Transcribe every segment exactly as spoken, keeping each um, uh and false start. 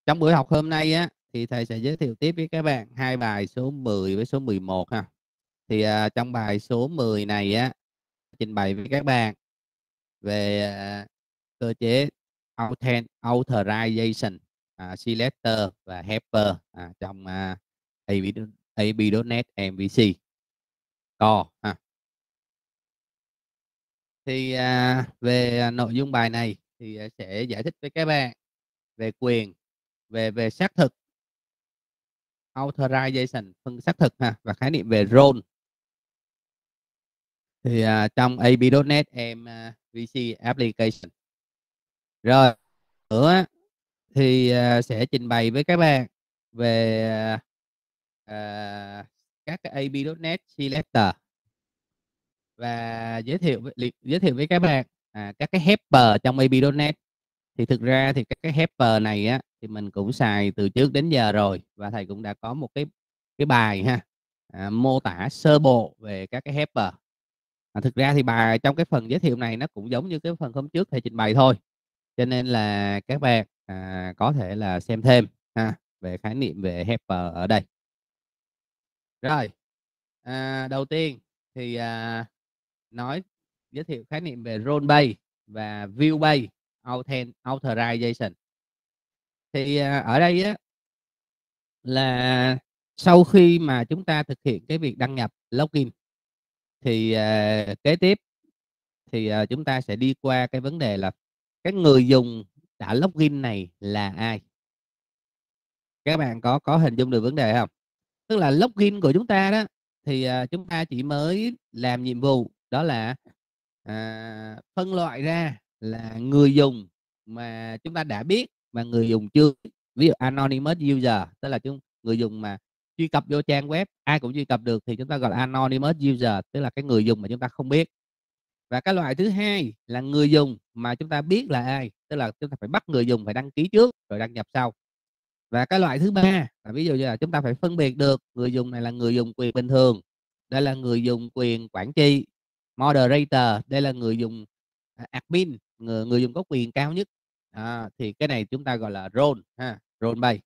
Trong buổi học hôm nay á thì thầy sẽ giới thiệu tiếp với các bạn hai bài số mười với số mười một ha. Thì à, trong bài số mười này á trình bày với các bạn về à, cơ chế authent authorization, à, selector và helper à, trong à, a pê chấm net em vê xê Core ha. Thì à, về nội dung bài này thì à, sẽ giải thích với các bạn về quyền, về về xác thực authorization, phân xác thực ha, và khái niệm về role. Thì à, trong a pê chấm net em vê xê application. Rồi nữa thì à, sẽ trình bày với các bạn về à, các cái a pê chấm net selector và giới thiệu với, giới thiệu với các bạn à, các cái helper trong a pê chấm net. Thì thực ra thì các cái helper này á thì mình cũng xài từ trước đến giờ rồi, và thầy cũng đã có một cái cái bài ha à, mô tả sơ bộ về các cái helper. À, thực ra thì bài trong cái phần giới thiệu này nó cũng giống như cái phần hôm trước thầy trình bày thôi, cho nên là các bạn à, có thể là xem thêm ha về khái niệm về helper ở đây. Rồi à, đầu tiên thì à, nói giới thiệu khái niệm về role based và view based authent authorization. Thì à, ở đây á là sau khi mà chúng ta thực hiện cái việc đăng nhập login thì à, kế tiếp thì à, chúng ta sẽ đi qua cái vấn đề là cái người dùng đã login này là ai. Các bạn có có hình dung được vấn đề không? Tức là login của chúng ta đó thì à, chúng ta chỉ mới làm nhiệm vụ đó là à, phân loại ra là người dùng mà chúng ta đã biết và người dùng chưa. Ví dụ anonymous user, tức là chúng người dùng mà truy cập vô trang web ai cũng truy cập được thì chúng ta gọi là anonymous user, tức là cái người dùng mà chúng ta không biết. Và cái loại thứ hai là người dùng mà chúng ta biết là ai, tức là chúng ta phải bắt người dùng phải đăng ký trước rồi đăng nhập sau. Và cái loại thứ ba là ví dụ như là chúng ta phải phân biệt được người dùng này là người dùng quyền bình thường, đây là người dùng quyền quản trị, moderator, đây là người dùng à, admin, người, người dùng có quyền cao nhất. À, thì cái này chúng ta gọi là role ha, role based.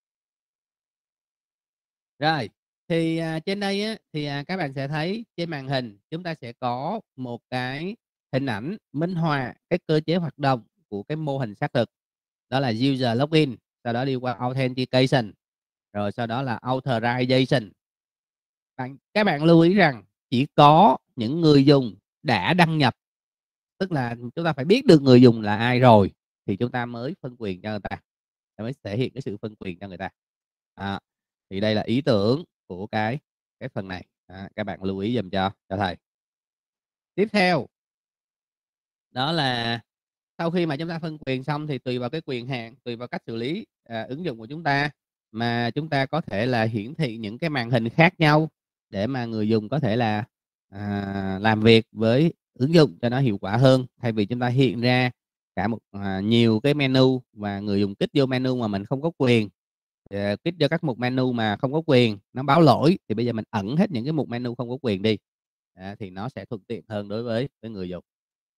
Rồi thì à, trên đây á, thì à, các bạn sẽ thấy trên màn hình chúng ta sẽ có một cái hình ảnh minh họa cái cơ chế hoạt động của cái mô hình xác thực, đó là user login, sau đó đi qua authentication, rồi sau đó là authorization. Bạn, các bạn lưu ý rằng chỉ có những người dùng đã đăng nhập, tức là chúng ta phải biết được người dùng là ai rồi thì chúng ta mới phân quyền cho người ta, mới thể hiện cái sự phân quyền cho người ta. À, thì đây là ý tưởng của cái cái phần này. À, các bạn lưu ý dùm cho cho thầy. Tiếp theo đó là sau khi mà chúng ta phân quyền xong thì tùy vào cái quyền hạn, tùy vào cách xử lý à, ứng dụng của chúng ta mà chúng ta có thể là hiển thị những cái màn hình khác nhau để mà người dùng có thể là à, làm việc với ứng dụng cho nó hiệu quả hơn, thay vì chúng ta hiện ra cả một à, nhiều cái menu và người dùng kích vô menu mà mình không có quyền, à, kích vô các mục menu mà không có quyền nó báo lỗi, thì bây giờ mình ẩn hết những cái mục menu không có quyền đi, à, thì nó sẽ thuận tiện hơn đối với với người dùng.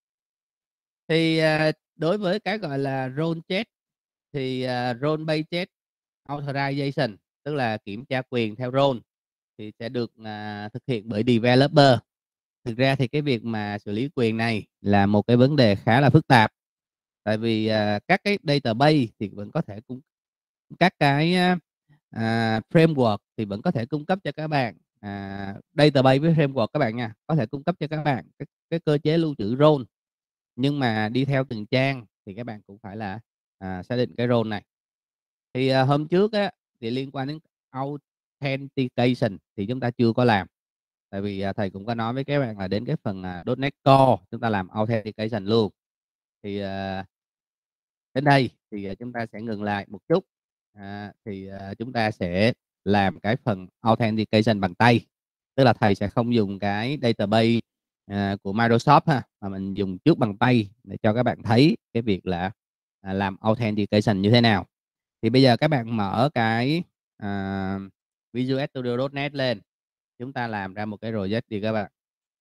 Thì à, đối với cái gọi là role check thì à, role based check authorization, tức là kiểm tra quyền theo role, thì sẽ được à, thực hiện bởi developer. Thực ra thì cái việc mà xử lý quyền này là một cái vấn đề khá là phức tạp, tại vì à, các cái database thì vẫn có thể cung các cái à, framework thì vẫn có thể cung cấp cho các bạn à, database với framework các bạn nha, có thể cung cấp cho các bạn cái, cái cơ chế lưu trữ role, nhưng mà đi theo từng trang thì các bạn cũng phải là à, xác định cái role này. Thì à, hôm trước á thì liên quan đến authentication thì chúng ta chưa có làm, tại vì à, thầy cũng có nói với các bạn là đến cái phần à, .NET Core chúng ta làm authentication luôn. Thì à, đến đây thì à, chúng ta sẽ ngừng lại một chút, à, thì à, chúng ta sẽ làm cái phần authentication bằng tay, tức là thầy sẽ không dùng cái database à, của Microsoft ha, mà mình dùng trước bằng tay để cho các bạn thấy cái việc là à, làm authentication như thế nào. Thì bây giờ các bạn mở cái à, Visual Studio .net lên, chúng ta làm ra một cái project đi các bạn.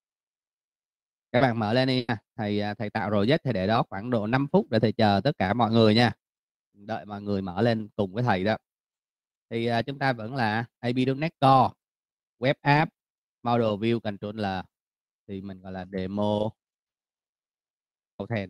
Các bạn mở lên đi nha. Thầy thầy tạo project, thầy để đó khoảng độ năm phút để thầy chờ tất cả mọi người nha. đợi mọi người mở lên cùng với thầy đó. Thì uh, chúng ta vẫn là a pê chấm net Core, Web App, Model View Controller, thì mình gọi là demo Authent.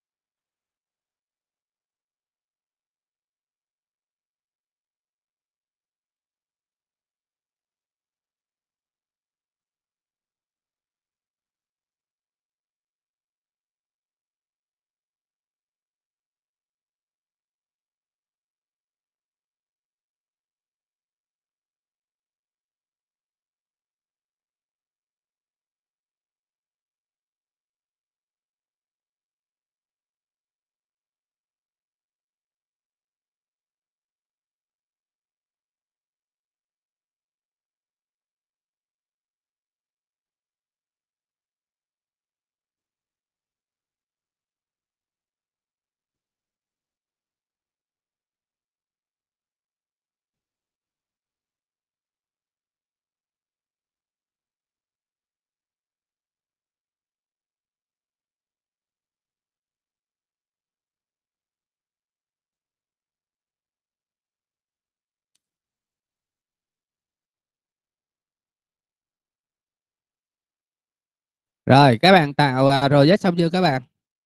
Rồi, các bạn tạo uh, project xong chưa các bạn?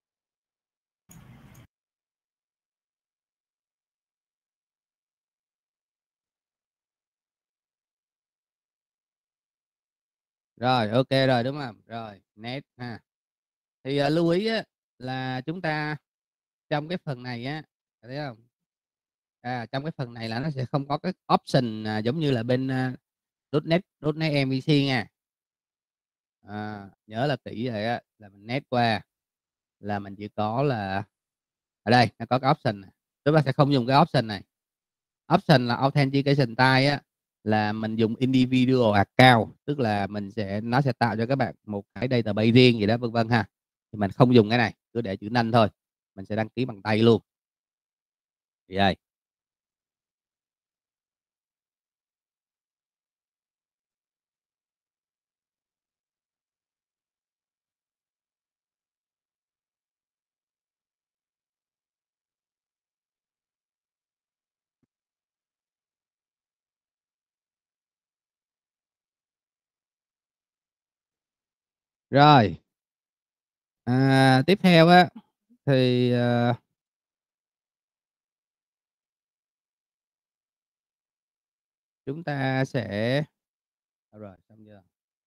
Rồi, ok rồi đúng không? Rồi, net ha. Thì uh, lưu ý á, là chúng ta trong cái phần này á, thấy không? À, trong cái phần này là nó sẽ không có cái option à, giống như là bên uh, .net .net em vê xê nha. À, nhớ là kỹ rồi á, là mình net qua là mình chỉ có là ở đây nó có cái option này. Chúng ta sẽ không dùng cái option này. Option là authentication type á, là mình dùng individual account, tức là mình sẽ nó sẽ tạo cho các bạn một cái database riêng gì đó vân vân ha. Thì mình không dùng cái này, cứ để chữ none thôi, mình sẽ đăng ký bằng tay luôn. Thì đây. Rồi. À, tiếp theo á thì uh, chúng ta sẽ rồi xong chưa?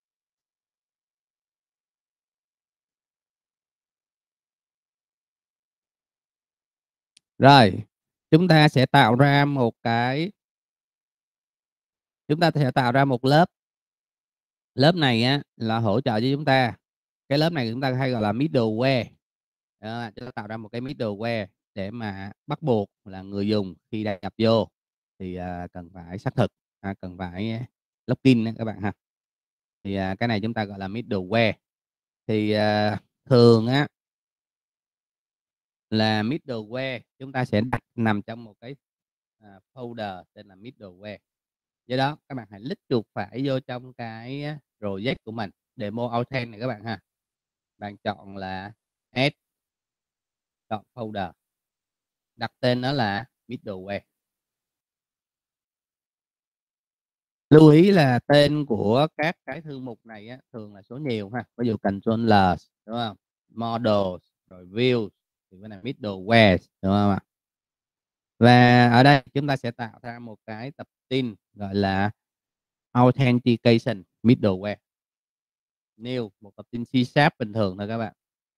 Rồi, chúng ta sẽ tạo ra một cái chúng ta sẽ tạo ra một lớp. Lớp này á là hỗ trợ cho chúng ta. Cái lớp này chúng ta hay gọi là middleware. Đó, chúng ta tạo ra một cái middleware để mà bắt buộc là người dùng khi đăng nhập vô thì à, cần phải xác thực, à, cần phải login đó các bạn ha. Thì à, cái này chúng ta gọi là middleware. Thì à, thường á là middleware chúng ta sẽ đặt nằm trong một cái à, folder tên là middleware. Do đó các bạn hãy click chuột phải vô trong cái project của mình, demo Authent này các bạn ha. Bạn chọn là add, chọn folder, đặt tên nó là middleware. Lưu ý là tên của các cái thư mục này á, thường là số nhiều ha. Ví dụ controllers đúng không, models, rồi views thì cái này middleware đúng không ạ? Và ở đây chúng ta sẽ tạo ra một cái tập tin gọi là authentication middleware. New, một tập tin C sharp bình thường thôi các bạn.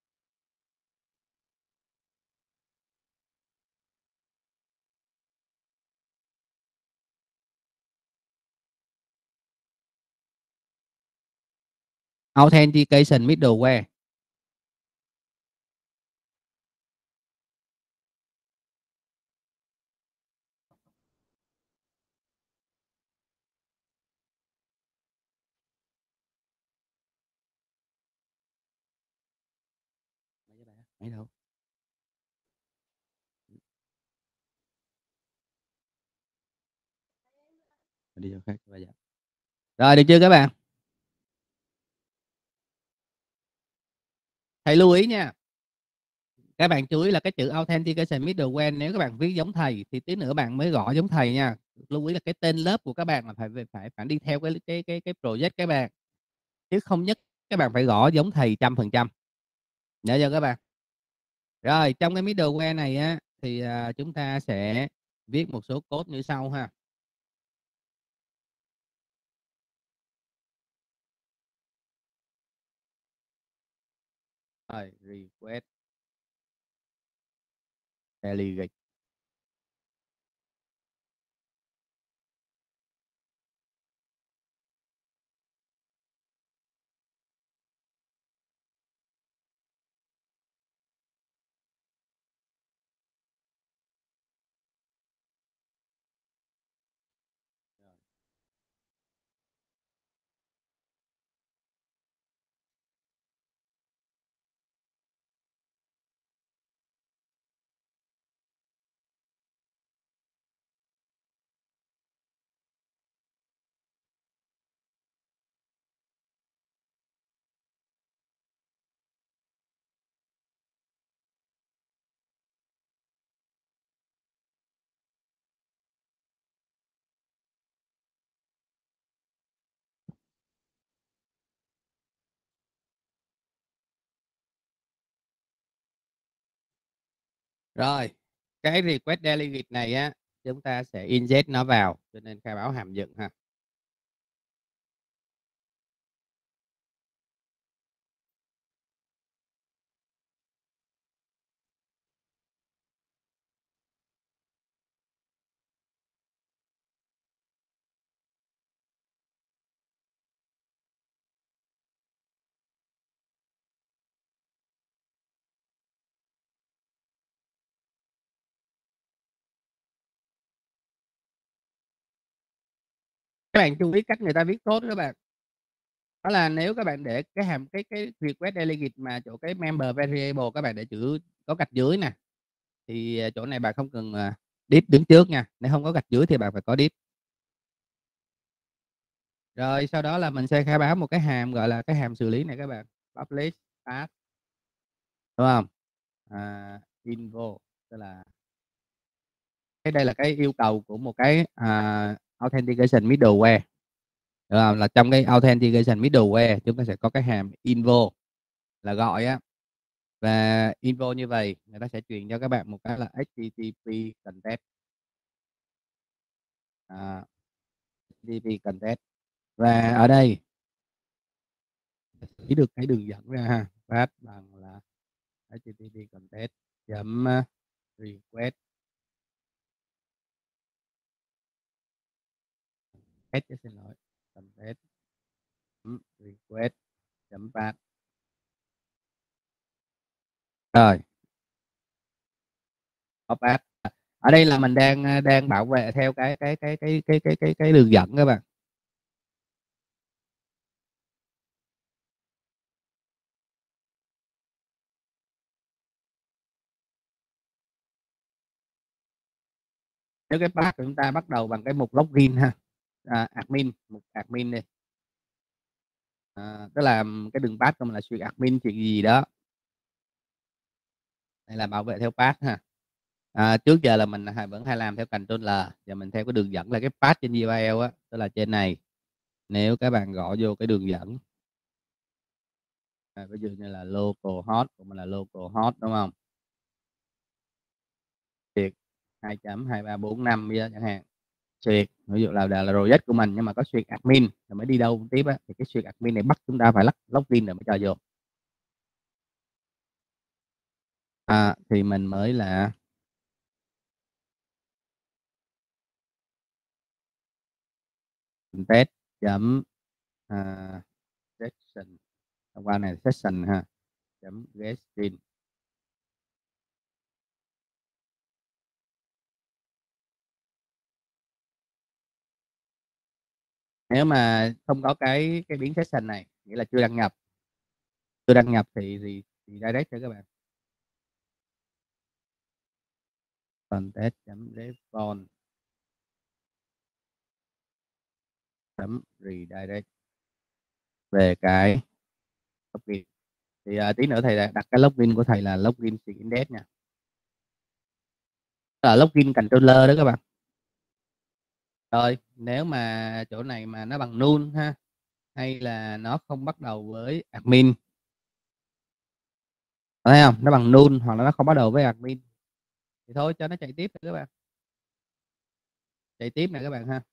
Authentication middleware. Mấy đâu? Đi chỗ khác bây giờ. Rồi được chưa các bạn? Thầy lưu ý nha. Các bạn chú ý là cái chữ Authentication Middleware nếu các bạn viết giống thầy thì tí nữa bạn mới gõ giống thầy nha. Lưu ý là cái tên lớp của các bạn là phải phải phải đi theo cái cái cái cái project các bạn. Chứ không nhất các bạn phải gõ giống thầy trăm phần trăm. Nhớ chưa các bạn? Rồi, trong cái middleware này á thì à, chúng ta sẽ viết một số code như sau ha. Rồi, request delegate. Rồi, cái request delegate này á chúng ta sẽ inject nó vào, cho nên khai báo hàm dựng ha. Các bạn chú ý cách người ta viết code các bạn. Đó là nếu các bạn để cái hàm cái cái request delegate mà chỗ cái member variable các bạn để chữ có gạch dưới nè. Thì à, chỗ này bạn không cần à, div đứng trước nha. Nếu không có gạch dưới thì bạn phải có div. Rồi sau đó là mình sẽ khai báo một cái hàm gọi là cái hàm xử lý này các bạn. Publish path. Đúng không? À, info tức là cái đây là cái yêu cầu của một cái à, authentication middleware. Được không? Là trong cái authentication middleware chúng ta sẽ có cái hàm info là gọi á, và info như vậy người ta sẽ truyền cho các bạn một cái là hát tê tê pê content, à, hát tê tê pê content, và ở đây chỉ được cái đường dẫn ra ha, path bằng là hát tê tê pê content chấm request s xin lỗi content request chấm path. Rồi có path. Ở đây là mình đang đang bảo vệ theo cái cái cái cái cái cái cái cái đường dẫn các bạn. Nếu cái path của chúng ta bắt đầu bằng cái mục login ha, à, admin, mục admin đi, à, tức là cái đường path của mình là suy admin chuyện gì đó. Đây là bảo vệ theo path ha. À, trước giờ là mình vẫn hay làm theo Ctrl L, giờ mình theo cái đường dẫn là cái path trên u rờ lờ á, tức là trên này. Nếu các bạn gõ vô cái đường dẫn, à, ví dụ như là localhost của mình là localhost đúng không? Việt hai chấm hai ba bốn năm chẳng hạn. Suyệt ví dụ là là project của mình nhưng mà có suyệt admin rồi mới đi đâu tiếp á, thì cái suyệt admin này bắt chúng ta phải log login rồi mới cho vô. À, thì mình mới là test chấm à, session, thông qua này session ha, chấm get in. Nếu mà không có cái cái biến session này nghĩa là chưa đăng nhập, chưa đăng nhập thì thì, thì direct cho các bạn contest chấm response chấm redirect về cái login. Thì, à, tí nữa thầy đặt đặt cái login của thầy là login Streamindex nha. Là login controller đó các bạn. Rồi, nếu mà chỗ này mà nó bằng null ha, hay là nó không bắt đầu với admin. Thấy không? Nó bằng null hoặc là nó không bắt đầu với admin. Thì thôi cho nó chạy tiếp các bạn. Chạy tiếp nè các bạn ha.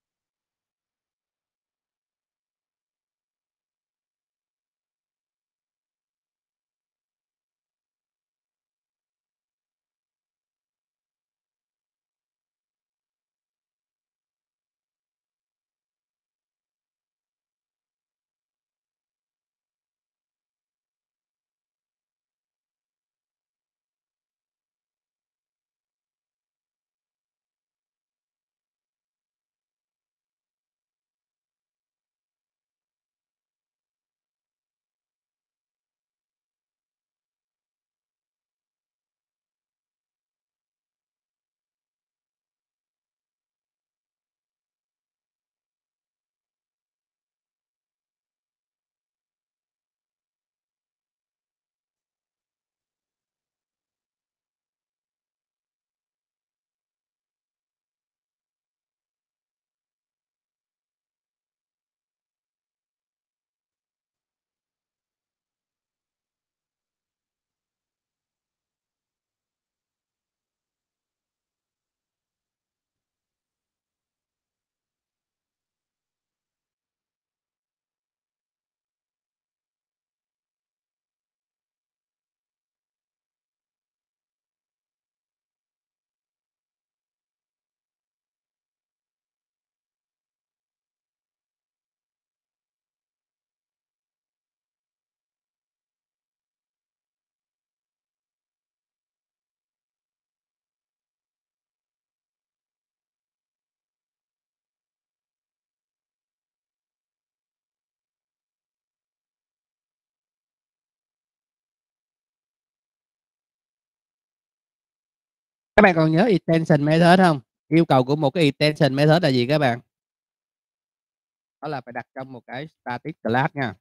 Các bạn còn nhớ extension method không? Yêu cầu của một cái extension method là gì các bạn? Đó là phải đặt trong một cái static class nha.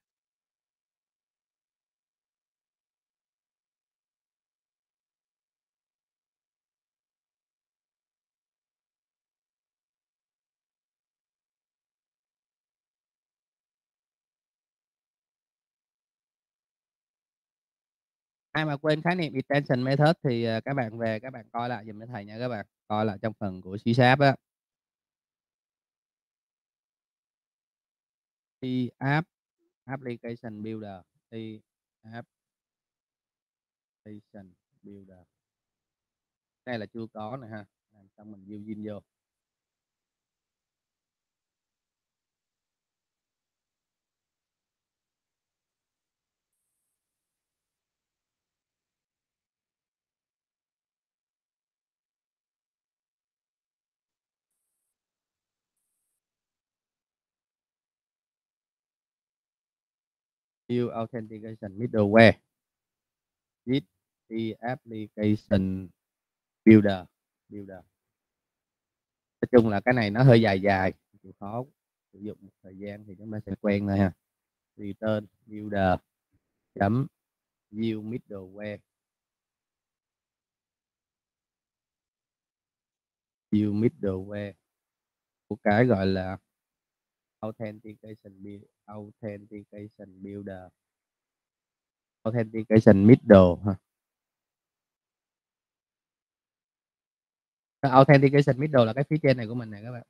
Ai mà quên khái niệm extension method thì à, các bạn về các bạn coi lại giùm cho thầy nha các bạn. Coi lại trong phần của C Sharp á. T app application builder, T application builder. Đây là chưa có nè ha. Làm xong mình build in vô. Build authentication middleware with the application builder builder. Nói chung là cái này nó hơi dài dài, chịu khó sử dụng một thời gian thì chúng ta sẽ quen thôi ha. Return builder chấm view middleware view middleware của cái gọi là authentication build, authentication builder authentication middle ha. Cái authentication middle là cái phía trên này của mình này các bạn.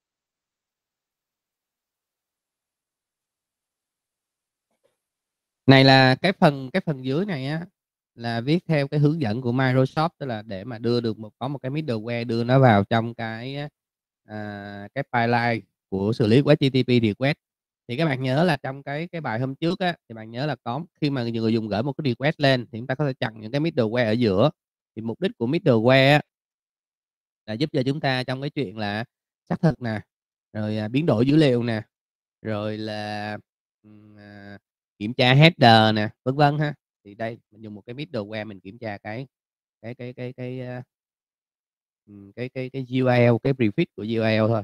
Này là cái phần cái phần dưới này á là viết theo cái hướng dẫn của Microsoft, tức là để mà đưa được một có một cái middleware đưa nó vào trong cái à, cái pipeline của xử lý của ếch ti ti pê request. Thì các bạn nhớ là trong cái cái bài hôm trước á thì bạn nhớ là có khi mà người dùng gửi một cái request lên thì chúng ta có thể chặn những cái middleware ở giữa. Thì mục đích của middleware á, là giúp cho chúng ta trong cái chuyện là xác thực nè, rồi à, biến đổi dữ liệu nè, rồi là à, kiểm tra header nè, vân vân ha. Thì đây mình dùng một cái middleware mình kiểm tra cái cái cái cái cái cái cái cái, cái u rờ lờ, cái prefix của u rờ lờ thôi.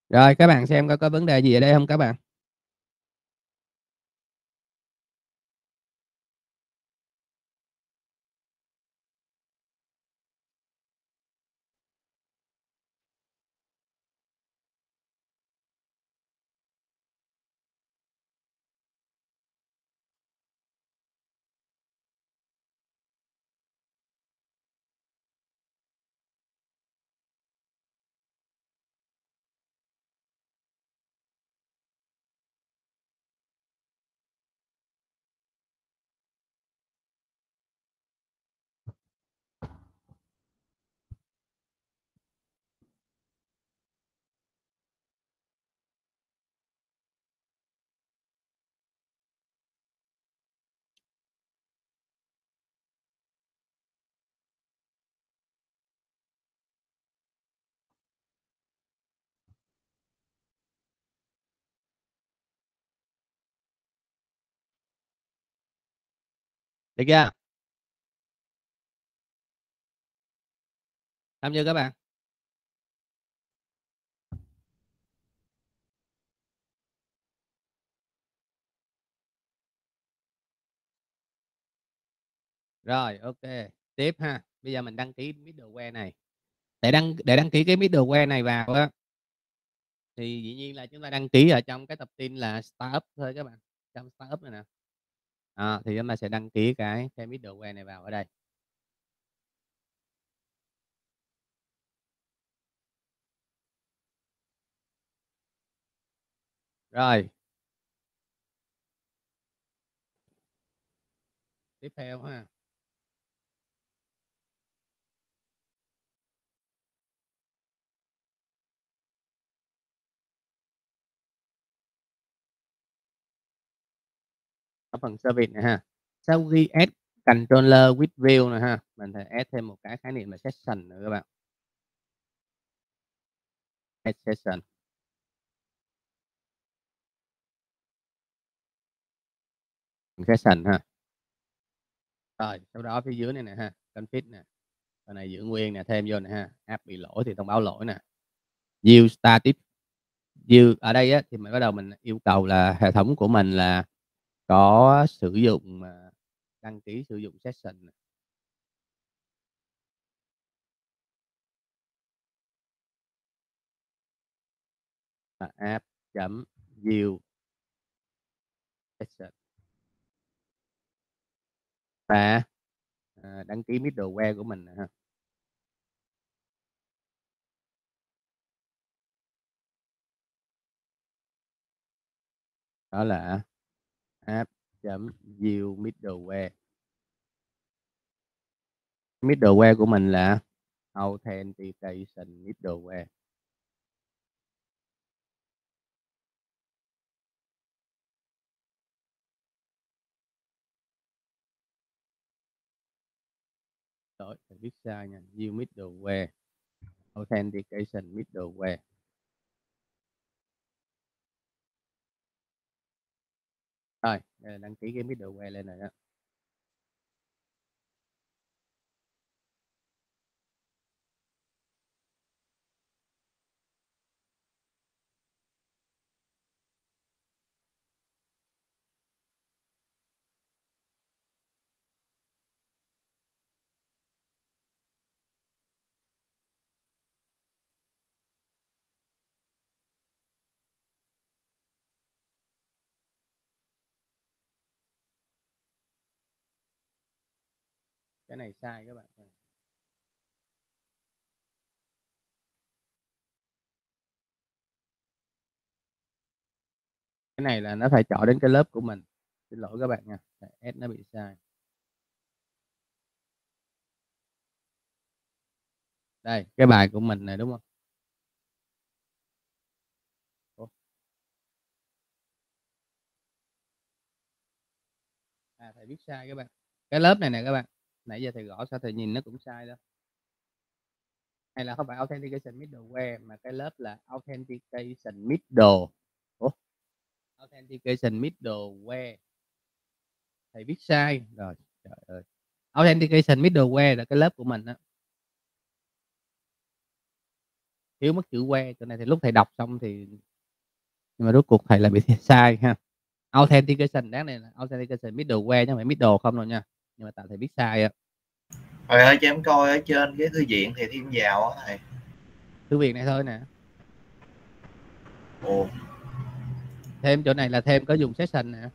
Rồi, các bạn xem coi có vấn đề gì ở đây hông các bạn? Được chưa? Xong chưa các bạn? Rồi, ô kê. Tiếp ha, bây giờ mình đăng ký middleware này. Để đăng để đăng ký cái middleware này vào á thì dĩ nhiên là chúng ta đăng ký ở trong cái tập tin là Startup thôi các bạn, trong Startup này nè. Đó, thì chúng ta sẽ đăng ký cái cái middleware này vào ở đây. Rồi. Tiếp theo ha. Ở phần service này ha. Sau khi add controller with view nè ha, mình phải add thêm một cái khái niệm là session nữa các bạn. Add session. Session ha. Rồi, sau đó phía dưới này nè ha, config nè, phần này giữ nguyên nè, thêm vô nè ha, app bị lỗi thì thông báo lỗi nè. View static, view ở đây á thì mình bắt đầu mình yêu cầu là hệ thống của mình là có sử dụng, à, đăng ký sử dụng session nè. Là app.view session. Và, à, đăng ký middleware của mình nè ha. Đó là app.view middleware. Middleware của mình là authentication middleware. Rồi, mình viết sai nha, view middleware, authentication middleware. Rồi, đây là đăng ký cái middleware lên rồi đó. Cái này sai các bạn. Cái này là nó phải chọn đến cái lớp của mình. Xin lỗi các bạn nha, S nó bị sai. Đây, cái bài của mình này, đúng hông? Ủa? À, thầy viết sai các bạn. Cái lớp này nè các bạn, nãy giờ thầy gõ sao thầy nhìn nó cũng sai đó. Hay là không phải authentication middleware mà cái lớp là authentication middle. Ủa? Authentication middleware. Thầy viết sai. Rồi, trời ơi. Authentication middleware là cái lớp của mình á. thiếu mất chữ que, chỗ này thì lúc thầy đọc xong thì nhưng mà rốt cuộc thầy lại bị sai ha. Authentication, đáng này là authentication middleware chứ không phải middle không đâu nha, nhưng mà tại thầy viết sai á. Thầy ơi cho em coi ở trên cái thư viện thì thêm vào á thầy. Thư viện này thôi nè. Ồ. Thêm chỗ này là thêm có dùng session nè.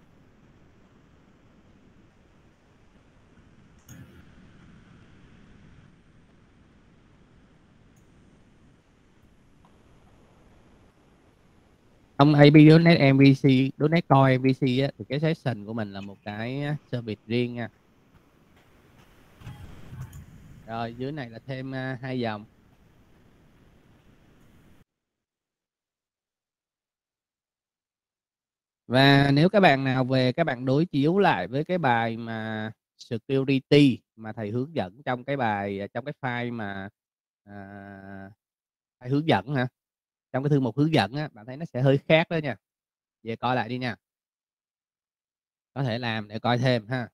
Ông a pê chấm net em vê xê chấm net Core em vê xê á, thì cái session của mình là một cái service riêng nha. Rồi dưới này là thêm uh, hai dòng. Và nếu các bạn nào về các bạn đối chiếu lại với cái bài mà security mà thầy hướng dẫn trong cái bài trong cái file mà à, file hướng dẫn hả, trong cái thư mục hướng dẫn á, bạn thấy nó sẽ hơi khác đó nha. Về coi lại đi nha, có thể làm để coi thêm ha.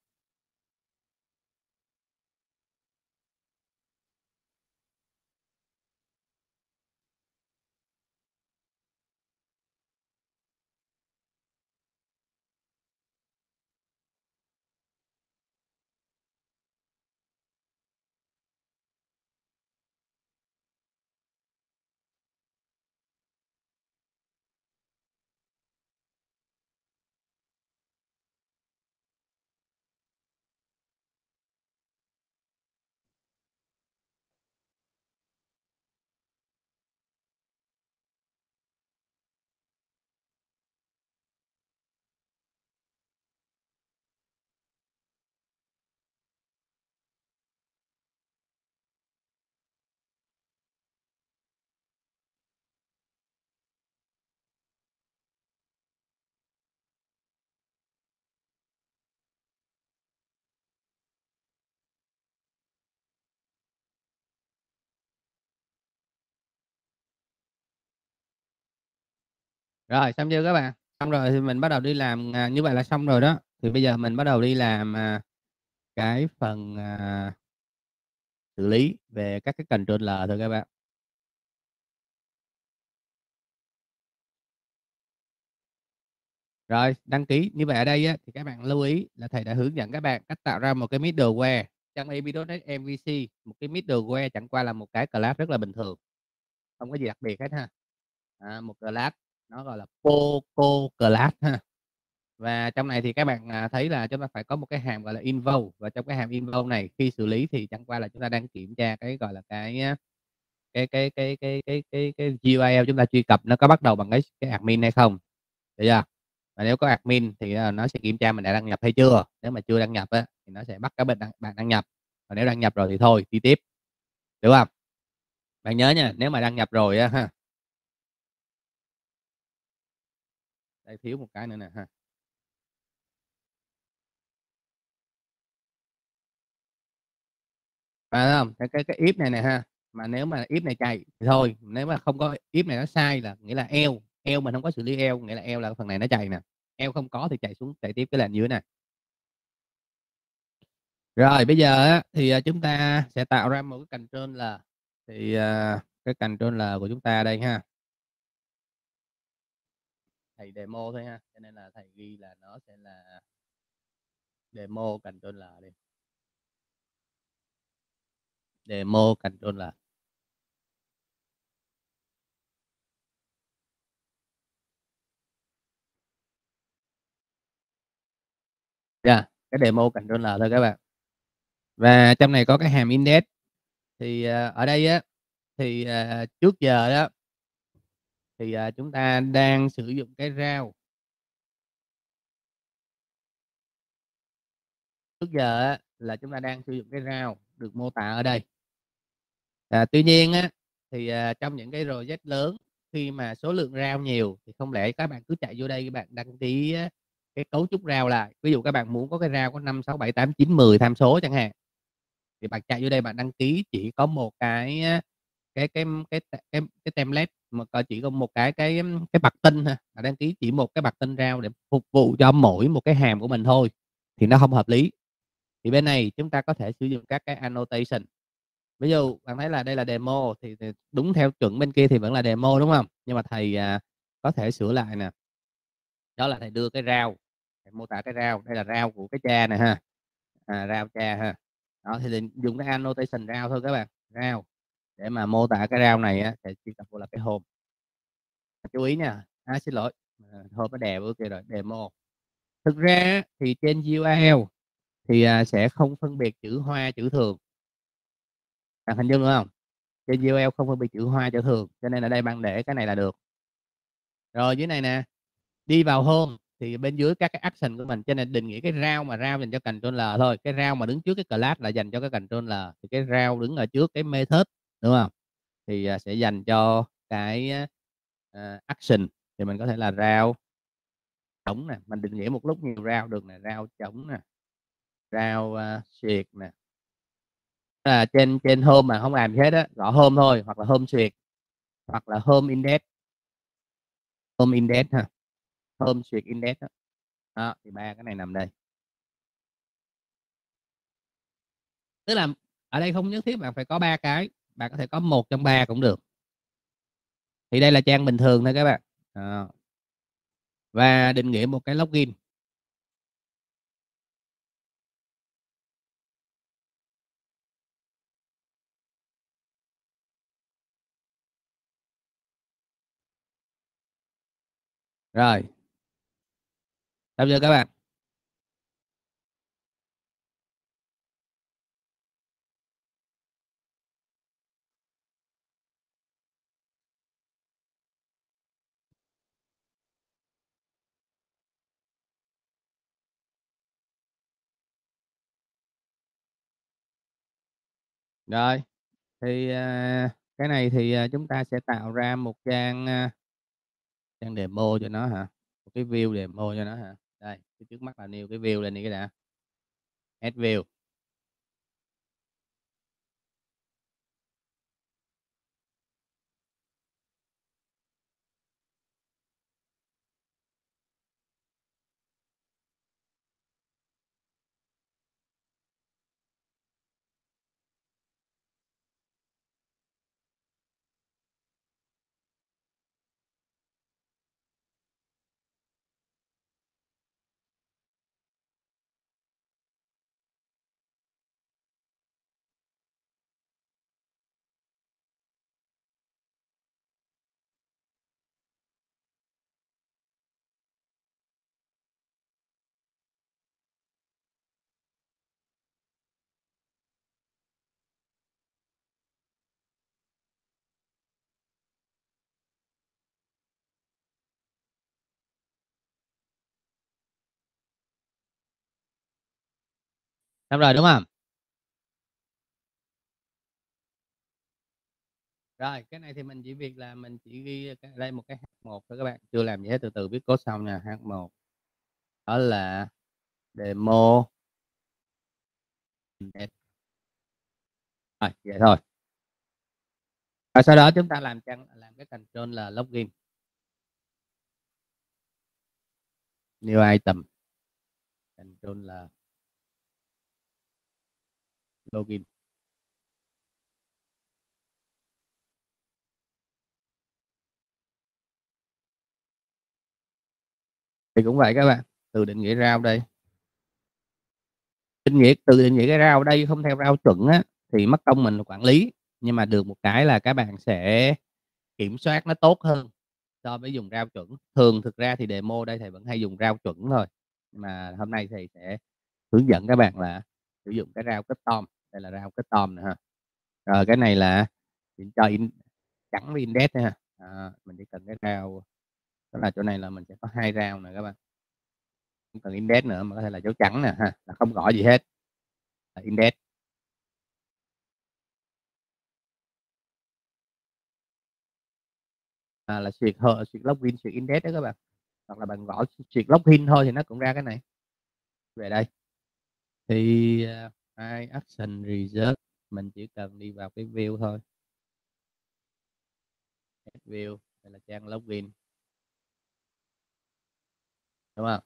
Rồi xong chưa các bạn? Xong rồi thì mình bắt đầu đi làm, à, như vậy là xong rồi đó. Thì bây giờ mình bắt đầu đi làm à, cái phần à, xử lý về các cái controller thôi các bạn. Rồi đăng ký như vậy ở đây á, thì các bạn lưu ý là thầy đã hướng dẫn các bạn cách tạo ra một cái middleware trong a pê chấm net em vê xê. Một cái middleware chẳng qua là một cái class rất là bình thường, không có gì đặc biệt hết ha. À, một class nó gọi là Poco class ha. Và trong này thì các bạn à, thấy là chúng ta phải có một cái hàm gọi là invoke, và trong cái hàm invoke này khi xử lý thì chẳng qua là chúng ta đang kiểm tra cái gọi là cái cái cái cái cái cái cái cái u rờ lờ chúng ta truy cập nó có bắt đầu bằng cái cái admin hay không, được chưa? Và nếu có admin thì uh, nó sẽ kiểm tra mình đã đăng nhập hay chưa. Nếu mà chưa đăng nhập á, thì nó sẽ bắt các bạn đăng, bạn đăng nhập. Và nếu đăng nhập rồi thì thôi đi tiếp, được không? Bạn nhớ nha, nếu mà đăng nhập rồi á ha, đây thiếu một cái nữa nè ha. À, không, cái cái cái if này nè ha, mà nếu mà if này chạy thì thôi, nếu mà không có if này nó sai là nghĩa là eo eo mình không có xử lý eo, nghĩa là eo là phần này nó chạy nè. Eo không có thì chạy xuống chạy tiếp cái lệnh dưới này. Rồi bây giờ á, thì uh, chúng ta sẽ tạo ra một cái controller. Thì uh, cái controller của chúng ta đây ha, thầy demo thôi ha, cho nên là thầy ghi là nó sẽ là demo controller đi. Demo controller. Yeah, cái demo controller thôi các bạn. Và trong này có cái hàm index. Thì uh, ở đây á, thì uh, trước giờ đó thì uh, chúng ta đang sử dụng cái route. Trước giờ á, là chúng ta đang sử dụng cái route được mô tả ở đây. À, tuy nhiên á, thì à, trong những cái project lớn, khi mà số lượng route nhiều thì không lẽ các bạn cứ chạy vô đây các bạn đăng ký á, cái cấu trúc route lại. Ví dụ các bạn muốn có cái route có năm, sáu, bảy, tám, chín, mười tham số chẳng hạn, thì bạn chạy vô đây bạn đăng ký chỉ có một cái cái cái cái cái, cái template, mà có chỉ có một cái cái cái bật tin ha, bạn đăng ký chỉ một cái bật tin route để phục vụ cho mỗi một cái hàm của mình thôi, thì nó không hợp lý. Thì bên này chúng ta có thể sử dụng các cái annotation. ví dụ bạn thấy là đây là demo thì, thì đúng theo chuẩn bên kia thì vẫn là demo đúng không, nhưng mà thầy à, có thể sửa lại nè. Đó là thầy đưa cái rau, thầy mô tả cái rau, đây là rau của cái cha này ha, à, rau cha ha. Đó thì dùng cái annotation rau thôi các bạn, rau để mà mô tả cái rau này á, thì truy cập vào là cái home. Chú ý nha, à, xin lỗi, home nó đè bữa kia rồi, demo. Thực ra thì trên u rờ lờ thì à, sẽ không phân biệt chữ hoa chữ thường, bạn hình dung đúng không? Trên u rờ lờ không phân biệt chữ hoa chữ thường, cho nên ở đây bạn để cái này là được. Rồi dưới này nè, đi vào home thì bên dưới các cái action của mình, cho nên định nghĩa cái rau mà rau dành cho controller thôi, cái rau mà đứng trước cái class là dành cho cái controller, thì cái rau đứng ở trước cái method đúng không, thì à, sẽ dành cho cái uh, action. Thì mình có thể là rau trống nè, mình định nghĩa một lúc nhiều rau được nè, rau trống nè, rau uh, xuyệt nè. À, trên trên home mà không làm gì hết á, gõ home thôi, hoặc là home xuyệt, hoặc là home index, home index ha, home xuyệt index đó. Đó thì ba cái này nằm đây. Tức là ở đây không nhất thiết bạn phải có ba cái, bạn có thể có một trong ba cũng được. Thì đây là trang bình thường thôi các bạn. Đó. Và định nghĩa một cái login. Rồi. Xong chưa các bạn? Rồi. Thì à, cái này thì à, chúng ta sẽ tạo ra một trang à, trang demo cho nó hả? Một cái view demo cho nó hả? Đây, cái trước mắt là new cái view lên đi cái đã. Add view. Xong rồi đúng không? Rồi, cái này thì mình chỉ việc là mình chỉ ghi đây một cái h một thôi các bạn, chưa làm gì hết, từ từ viết code xong nha. h một đó là demo. Rồi, vậy thôi. Và sau đó chúng ta làm trang làm cái control là login. New item. Control là login. Thì cũng vậy các bạn, từ định nghĩa rau đây. Định nghĩa từ định nghĩa cái rau đây không theo rau chuẩn á thì mất công mình quản lý, nhưng mà được một cái là các bạn sẽ kiểm soát nó tốt hơn so với dùng rau chuẩn. Thường thực ra thì demo đây thầy vẫn hay dùng rau chuẩn thôi, nhưng mà hôm nay thầy sẽ hướng dẫn các bạn là sử dụng cái rau custom. Đây là rau custom nè ha. Rồi cái này là cho in trắng với index ha. À, mình chỉ cần cái rau, đó là chỗ này là mình sẽ có hai rau nè các bạn, không cần index nữa mà có thể là dấu trắng nè ha, là không gõ gì hết, là index. À, là xuyệt hờ xuyệt login xuyệt index đó các bạn, hoặc là bạn gõ xuyệt login thôi thì nó cũng ra cái này. Về đây thì uh, I action result, mình chỉ cần đi vào cái view thôi. View đây là trang login đúng không?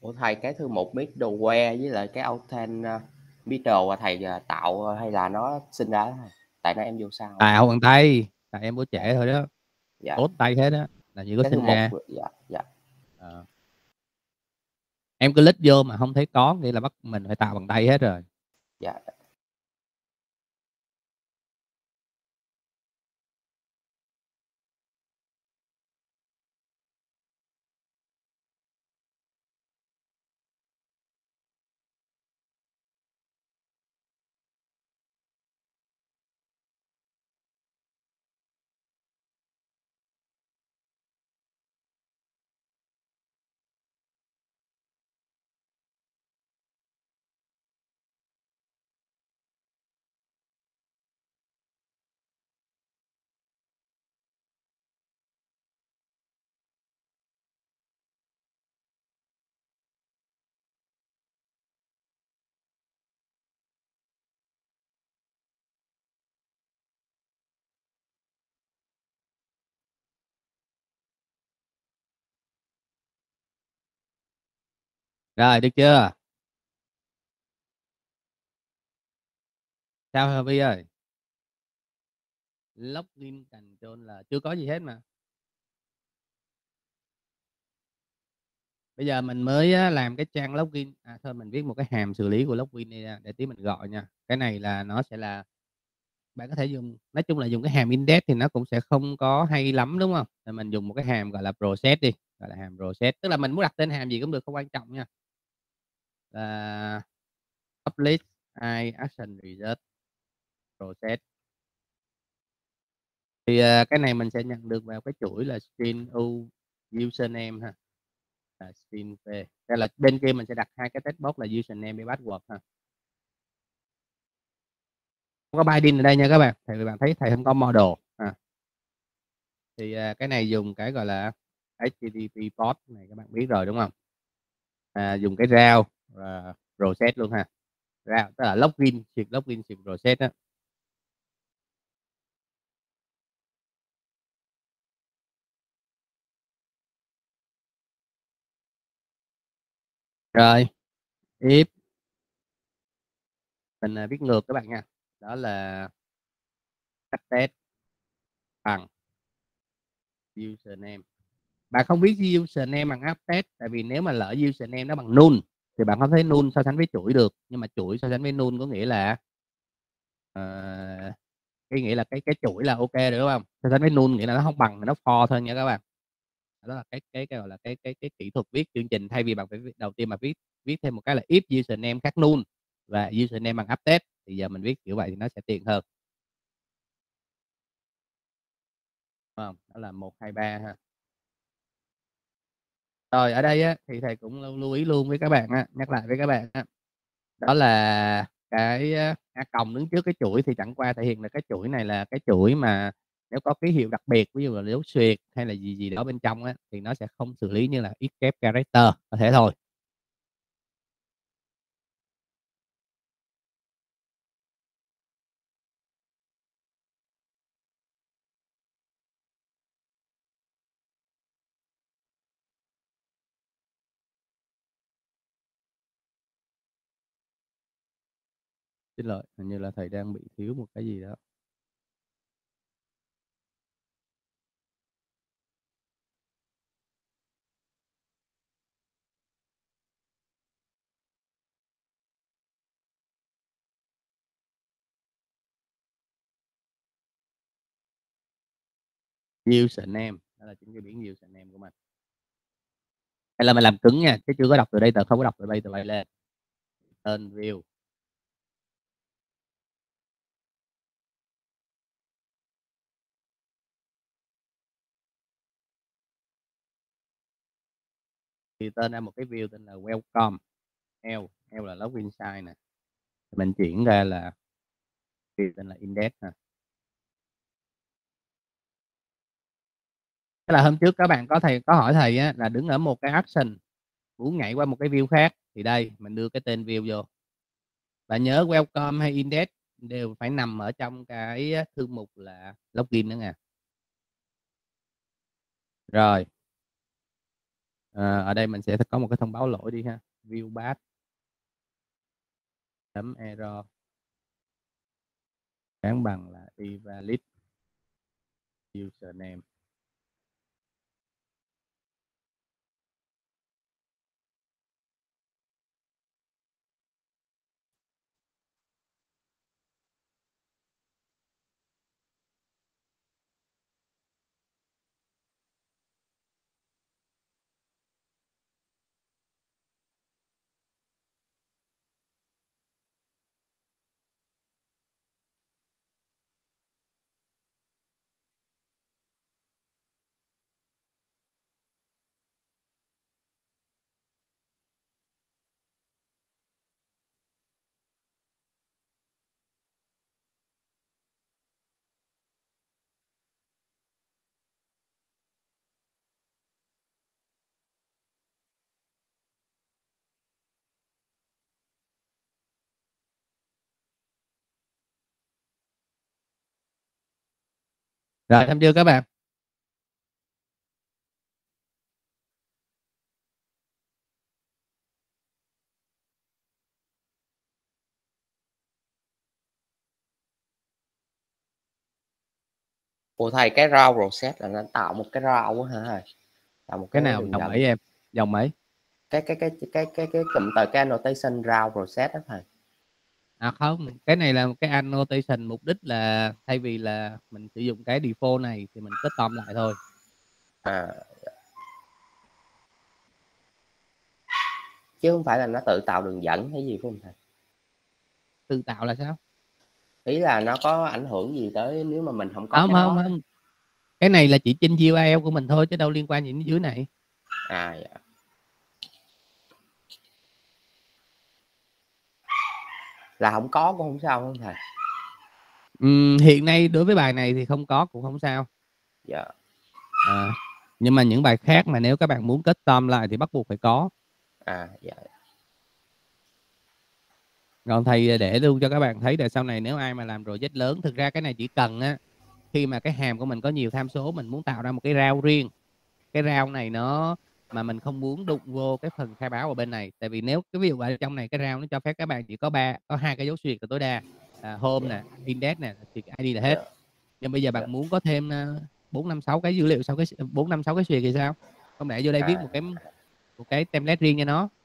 Ủa thầy, cái thư mục middleware với lại cái authent middle là thầy tạo hay là nó sinh ra đó? Tại nó em vô sao? Tạo bằng tay, tại em bữa trễ Dạ. thôi đó. Dạ. Code tay hết á, là chỉ có Cái thư sinh mục, ra. dạ, dạ. Ờ. Em cứ click vô mà không thấy có, nghĩa là bắt mình phải tạo bằng tay hết rồi. Dạ. Rồi, được chưa? Sao hả Vi ơi? Login control là chưa có gì hết mà. Bây giờ mình mới á, làm cái trang login. À thôi mình viết một cái hàm xử lý của login này ra để tí mình gọi nha. Cái này là nó sẽ là, bạn có thể dùng, nói chung là dùng cái hàm index thì nó cũng sẽ không có hay lắm đúng không? Thì mình dùng một cái hàm gọi là process đi, gọi là hàm process, tức là mình muốn đặt tên hàm gì cũng được, không quan trọng nha. Là publish i action result process. Thì uh, cái này mình sẽ nhận được vào cái chuỗi là string u username ha, là string v. Đây là bên kia mình sẽ đặt hai cái text box là username và password ha. Không có binding ở đây nha các bạn, thầy bạn thấy thầy không có model à. Thì uh, cái này dùng cái gọi là hát tê tê pê port này các bạn biết rồi đúng không? À, dùng cái route uh, process luôn ha. Route tức là login shift login shift process đó. Rồi if mình uh, viết ngược các bạn nha, đó là test bằng username. Bạn không biết username bằng update, tại vì nếu mà lỡ username nó bằng null thì bạn không thấy null so sánh với chuỗi được, nhưng mà chuỗi so sánh với null có nghĩa là uh, cái nghĩa là cái cái chuỗi là ok được đúng không? So sánh với null nghĩa là nó không bằng, nó for thôi nha các bạn. Đó là cái cái cái gọi là cái cái cái kỹ thuật viết chương trình, thay vì bạn phải đầu tiên mà viết viết thêm một cái là if username khác null và username bằng update, thì giờ mình viết kiểu vậy thì nó sẽ tiện hơn. Đúng không? Đó là một hai ba ha. Rồi ở đây á, thì thầy cũng lưu ý luôn với các bạn á, nhắc lại với các bạn á, đó là cái a còng đứng trước cái chuỗi thì chẳng qua thể hiện là cái chuỗi này là cái chuỗi mà nếu có ký hiệu đặc biệt, ví dụ là dấu xuyệt hay là gì gì đó bên trong á, thì nó sẽ không xử lý như là escape character, có thể thôi. Xin lỗi, hình như là thầy đang bị thiếu một cái gì đó. Username, đó là chính cái biển username của mình. Hay là mình làm cứng nha, chứ chưa có đọc từ đây từ không có đọc từ đây từ đây lên. Tên view. Thì tên ra một cái view tên là welcome. L, L là login site nè. Mình chuyển ra là view tên là index nè. Tức là hôm trước các bạn có thầy có hỏi thầy á, là đứng ở một cái action muốn nhảy qua một cái view khác, thì đây mình đưa cái tên view vô. Và nhớ welcome hay index đều phải nằm ở trong cái thư mục là login nữa nha. Rồi Ờ, ở đây mình sẽ có một cái thông báo lỗi đi ha. View path chấm error đáng bằng là invalid username. Rồi xong chưa các bạn? Ủa thầy, cái row process là nó tạo một cái row á hả thầy? Tạo một Cái cái nào đường dòng dẫn. mấy em? Dòng mấy? Cái cái cái cái cái cái cụm từ cái annotation row process đó thầy. À không, cái này là một cái annotation, mục đích là thay vì là mình sử dụng cái default này thì mình custom lại thôi. À, chứ không phải là nó tự tạo đường dẫn hay gì phải không thầy? Tự tạo là sao? Ý là nó có ảnh hưởng gì tới nếu mà mình không có Không cái không đó? không. Cái này là chỉ trên u rờ lờ của mình thôi chứ đâu liên quan gì đến dưới này. À dạ. Là không có cũng không sao không thầy? Ừm, hiện nay đối với bài này thì không có cũng không sao. Dạ. À, nhưng mà những bài khác mà nếu các bạn muốn custom lại thì bắt buộc phải có. À dạ. Còn thầy để luôn cho các bạn thấy để sau này nếu ai mà làm project lớn, thực ra cái này chỉ cần á khi mà cái hàm của mình có nhiều tham số, mình muốn tạo ra một cái row riêng. Cái row này nó mà mình không muốn đụng vô cái phần khai báo ở bên này, tại vì nếu cái ví dụ ở trong này cái row nó cho phép các bạn chỉ có ba có hai cái dấu xuyệt là tối đa, à, home Dạ. nè, index nè, xuyệt i đê là hết. Dạ. Nhưng bây giờ Dạ. bạn muốn có thêm bốn năm sáu cái dữ liệu sau cái bốn năm sáu cái xuyệt thì sao? Không lẽ vô đây viết À. một cái một cái template riêng cho nó.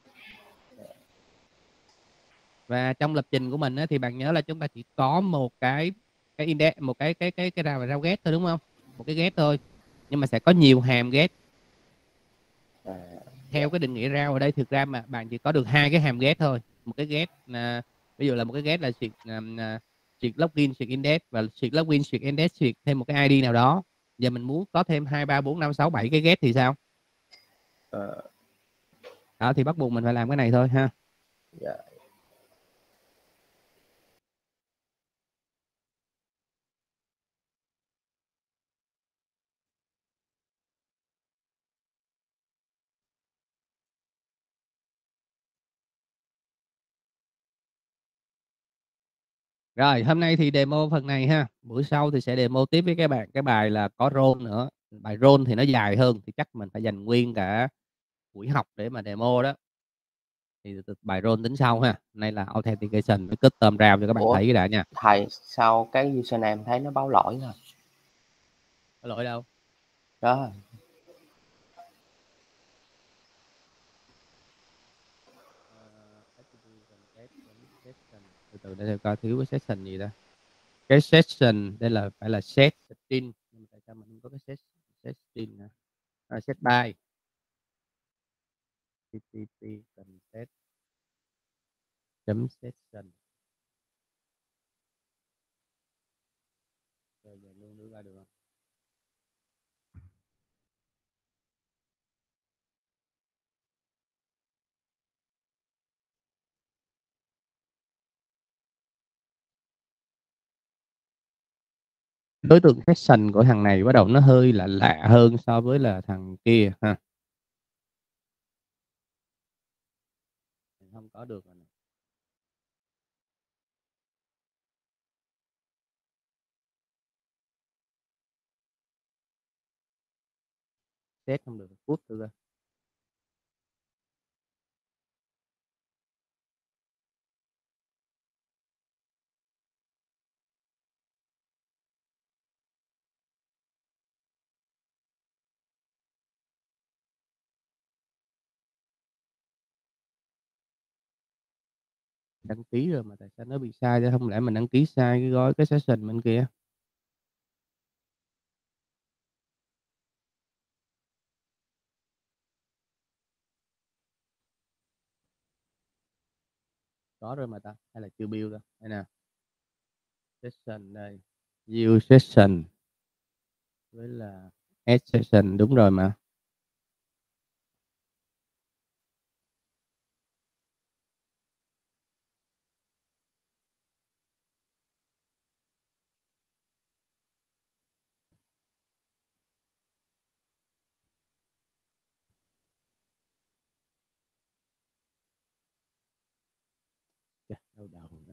Và trong lập trình của mình á, thì bạn nhớ là chúng ta chỉ có một cái cái index, một cái cái cái cái rào rau get thôi đúng không? Một cái get thôi. Nhưng mà sẽ có nhiều hàm get. À. Dạ. Theo cái định nghĩa rau ở đây thực ra mà bạn chỉ có được hai cái hàm get thôi. Một cái get là ví dụ là một cái get là xuyệt uh, xuyệt login, xuyệt index, và xuyệt login, xuyệt index, xuyệt thêm một cái i đê nào đó. Giờ mình muốn có thêm hai ba bốn năm sáu bảy cái get thì sao? À. Đó thì bắt buộc mình phải làm cái này thôi ha. Dạ. Rồi, hôm nay thì demo phần này ha. Buổi sau thì sẽ demo tiếp với các bạn cái bài là có role nữa. Bài role thì nó dài hơn thì chắc mình phải dành nguyên cả buổi học để mà demo đó. Thì bài role tính sau ha. Nay là authentication với custom round cho các bạn Ủa, thấy cái đã nha. thầy sao cái username thấy nó báo lỗi thôi? Có lỗi đâu? Đó. Từ từ để coi thiếu cái session gì đó. Cái session đây là phải là set string, nhưng mà tại sao mình không có cái set set string nữa? À, set by http set chấm session. Rồi giờ luôn đưa ra được không? Đối tượng session của thằng này bắt đầu nó hơi lạ lạ hơn so với là thằng kia ha. Không có được rồi này. Set không được, put được rồi. Đăng ký rồi mà tại sao nó bị sai chứ? Không lẽ mình đăng ký sai cái gói cái session bên kia? Có rồi mà ta, hay là chưa build ta? Đây nè. Session đây. View session với là add session, đúng rồi mà. Chà, đau đầu nữa.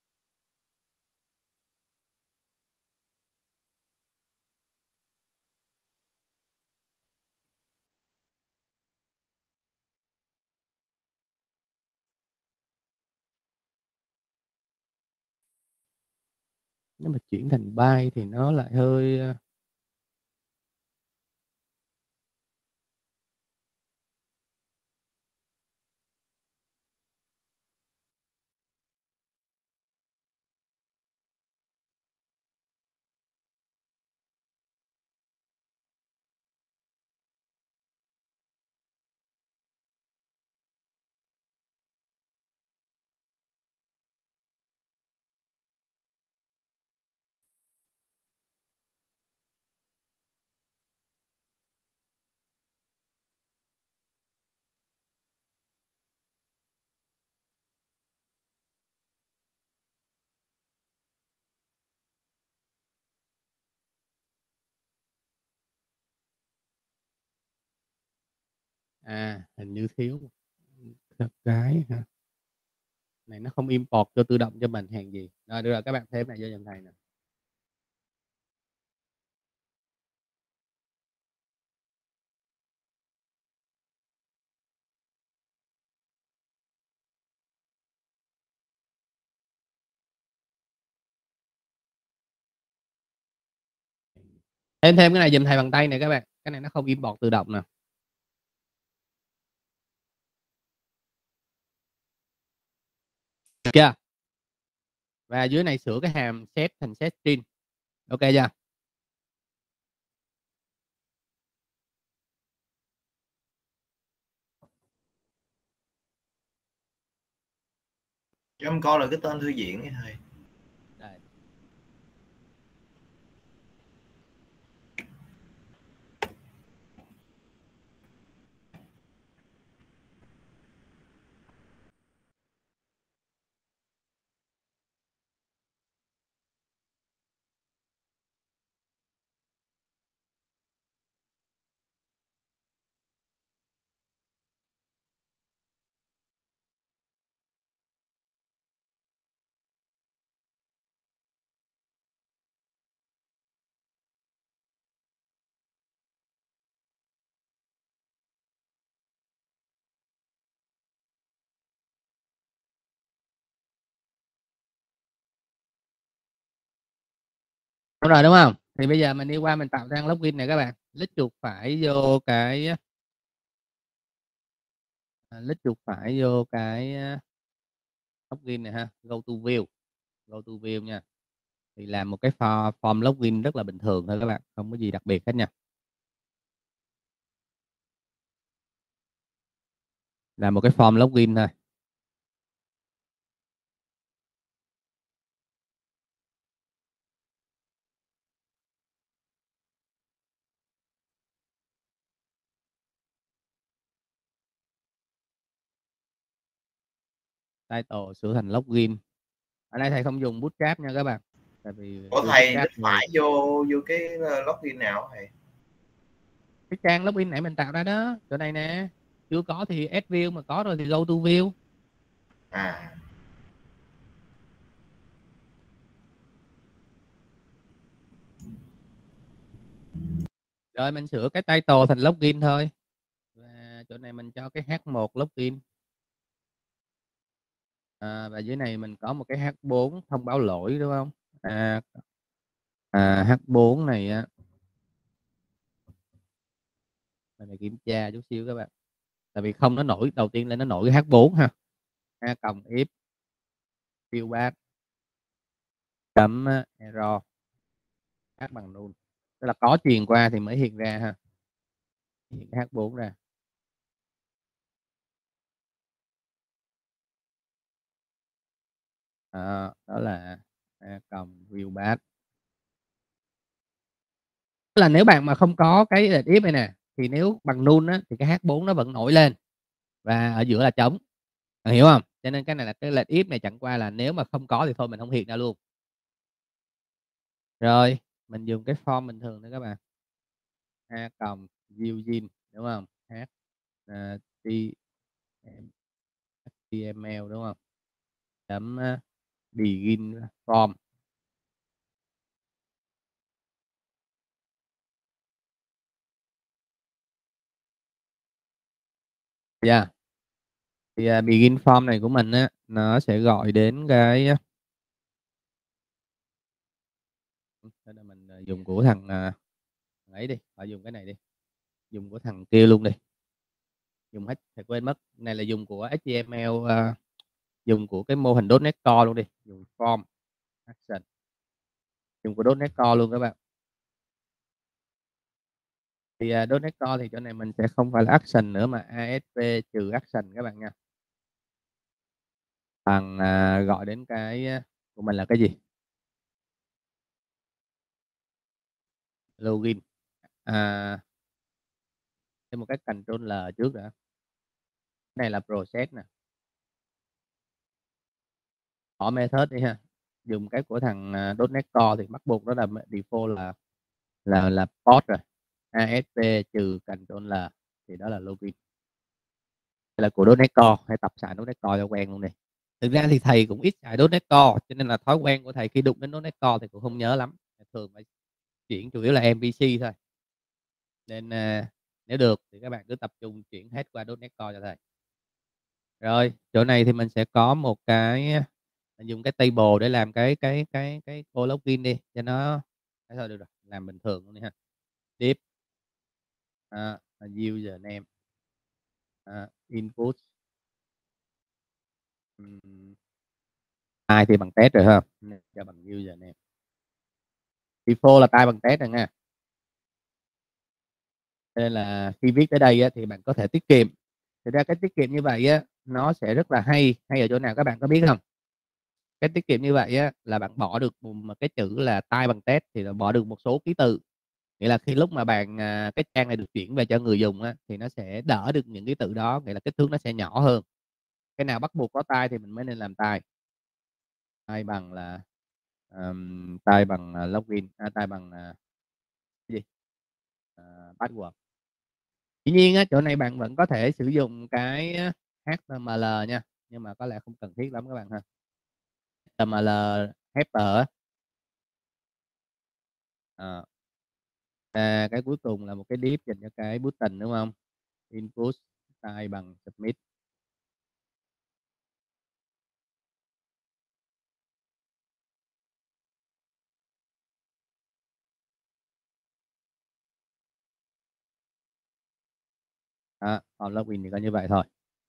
Nếu mà chuyển thành byte thì nó lại hơi ờ, à hình như thiếu một cái ha. Này nó không import cho tự động cho mình hàng gì. Rồi được rồi, các bạn thêm này vô dòng thầy nè. Thêm thêm cái này dùm thầy bằng tay này các bạn. Cái này nó không import tự động nè. Được chưa? Và dưới này sửa cái hàm set thành set string. Ok chưa? Cho em coi là cái tên thư viện ấy thầy. Đây. Đúng rồi đúng không? Thì bây giờ mình đi qua mình tạo trang login này các bạn. Click chuột phải vô cái à, click chuột phải vô cái login này ha, go to view. Go to view nha. Thì làm một cái form, form login rất là bình thường thôi các bạn, không có gì đặc biệt hết nha. Làm một cái form login thôi. Title sửa thành login. Ở đây thầy không dùng bootstrap nha các bạn. Tại vì Ủa vô thầy bootstrap đích thì phải vô vô cái login nào thầy? cái trang login này mình tạo ra đó, chỗ này nè. Chưa có thì add view, mà có rồi thì go to view. À. Rồi mình sửa cái title thành login thôi. Và chỗ này mình cho cái h một login. À, và dưới này mình có một cái h bốn thông báo lỗi đúng không? À, à h bốn này á, mình kiểm tra chút xíu các bạn. Tại vì không nó nổi, đầu tiên lên nó nổi cái h bốn ha. A cộng if view path chấm error h bằng null, tức là có truyền qua thì mới hiện ra ha, hiện h bốn ra. À, đó là a cộng view path. Tức là nếu bạn mà không có cái lệch if này nè thì nếu bằng null á thì cái h bốn nó vẫn nổi lên và ở giữa là trống, bạn hiểu không? Cho nên cái này là cái lệch if này chẳng qua là nếu mà không có thì thôi mình không hiện ra luôn. Rồi mình dùng cái form bình thường nữa các bạn, a cộng using đúng không, h uh, t html đúng không, chấm uh, begin form. Yeah. Thì uh, begin form này của mình á nó sẽ gọi đến cái Thế là mình uh, dùng của thằng uh, ấy đi, phải dùng cái này đi, dùng của thằng kia luôn đi, dùng hết thầy quên mất, này là dùng của hát tê em lờ, uh, dùng của cái mô hình .NET Core luôn đi, dùng form action, dùng của .NET Core luôn các bạn. Thì uh, .NET Core thì chỗ này mình sẽ không phải là action nữa mà asp trừ action các bạn nha. Thằng uh, gọi đến cái của mình là cái gì, login, à, thêm một cái control L trước đã, cái này là process nè, bỏ method đi ha, dùng cái của thằng uh, .NET Core thì bắt buộc đó là default là là là post rồi, asp trừ control L thì đó là login. Đây là của .NET Core, hay tập xài .NET Core cho quen luôn đi. Thực ra thì thầy cũng ít xài .NET Core cho nên là thói quen của thầy khi đụng đến .NET Core thì cũng không nhớ lắm, thường phải chuyển chủ yếu là em vê xê thôi. Nên uh, nếu được thì các bạn cứ tập trung chuyển hết qua .NET Core cho thầy. Rồi chỗ này thì mình sẽ có một cái, mình dùng cái table để làm cái cái cái cái cô login đi cho nó thôi được rồi, làm bình thường luôn đi ha. Tiếp uh, username, uh, input, um, ai thì bằng test rồi ha, cho bằng username. Default là tay bằng test rồi nha. Nên là khi viết tới đây á, thì bạn có thể tiết kiệm. Thực ra cái tiết kiệm như vậy á, nó sẽ rất là hay. Hay ở chỗ nào các bạn có biết không? Cái tiết kiệm như vậy á, là bạn bỏ được một cái chữ là tay bằng test thì là bỏ được một số ký tự. Nghĩa là khi lúc mà bạn cái trang này được chuyển về cho người dùng á, thì nó sẽ đỡ được những ký tự đó, nghĩa là kích thước nó sẽ nhỏ hơn. Cái nào bắt buộc có tay thì mình mới nên làm tay. Tay bằng là um, tay bằng uh, login, à, tay bằng uh, cái gì? Uh, password. Tuy nhiên á, chỗ này bạn vẫn có thể sử dụng cái hát tê em lờ nha, nhưng mà có lẽ không cần thiết lắm các bạn ha. hát tê em lờ header à, à, cái cuối cùng là một cái div dành cho cái button đúng không? Input style bằng submit. À, còn login thì có như vậy thôi.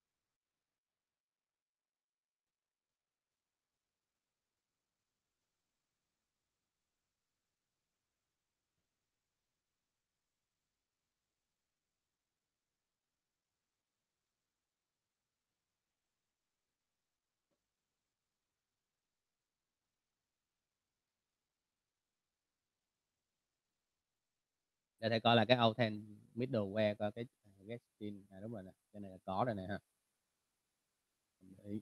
Để thầy coi là cái Authent middleware coi cái get skin à, đúng rồi nè, cái này là có rồi nè ha. Đấy.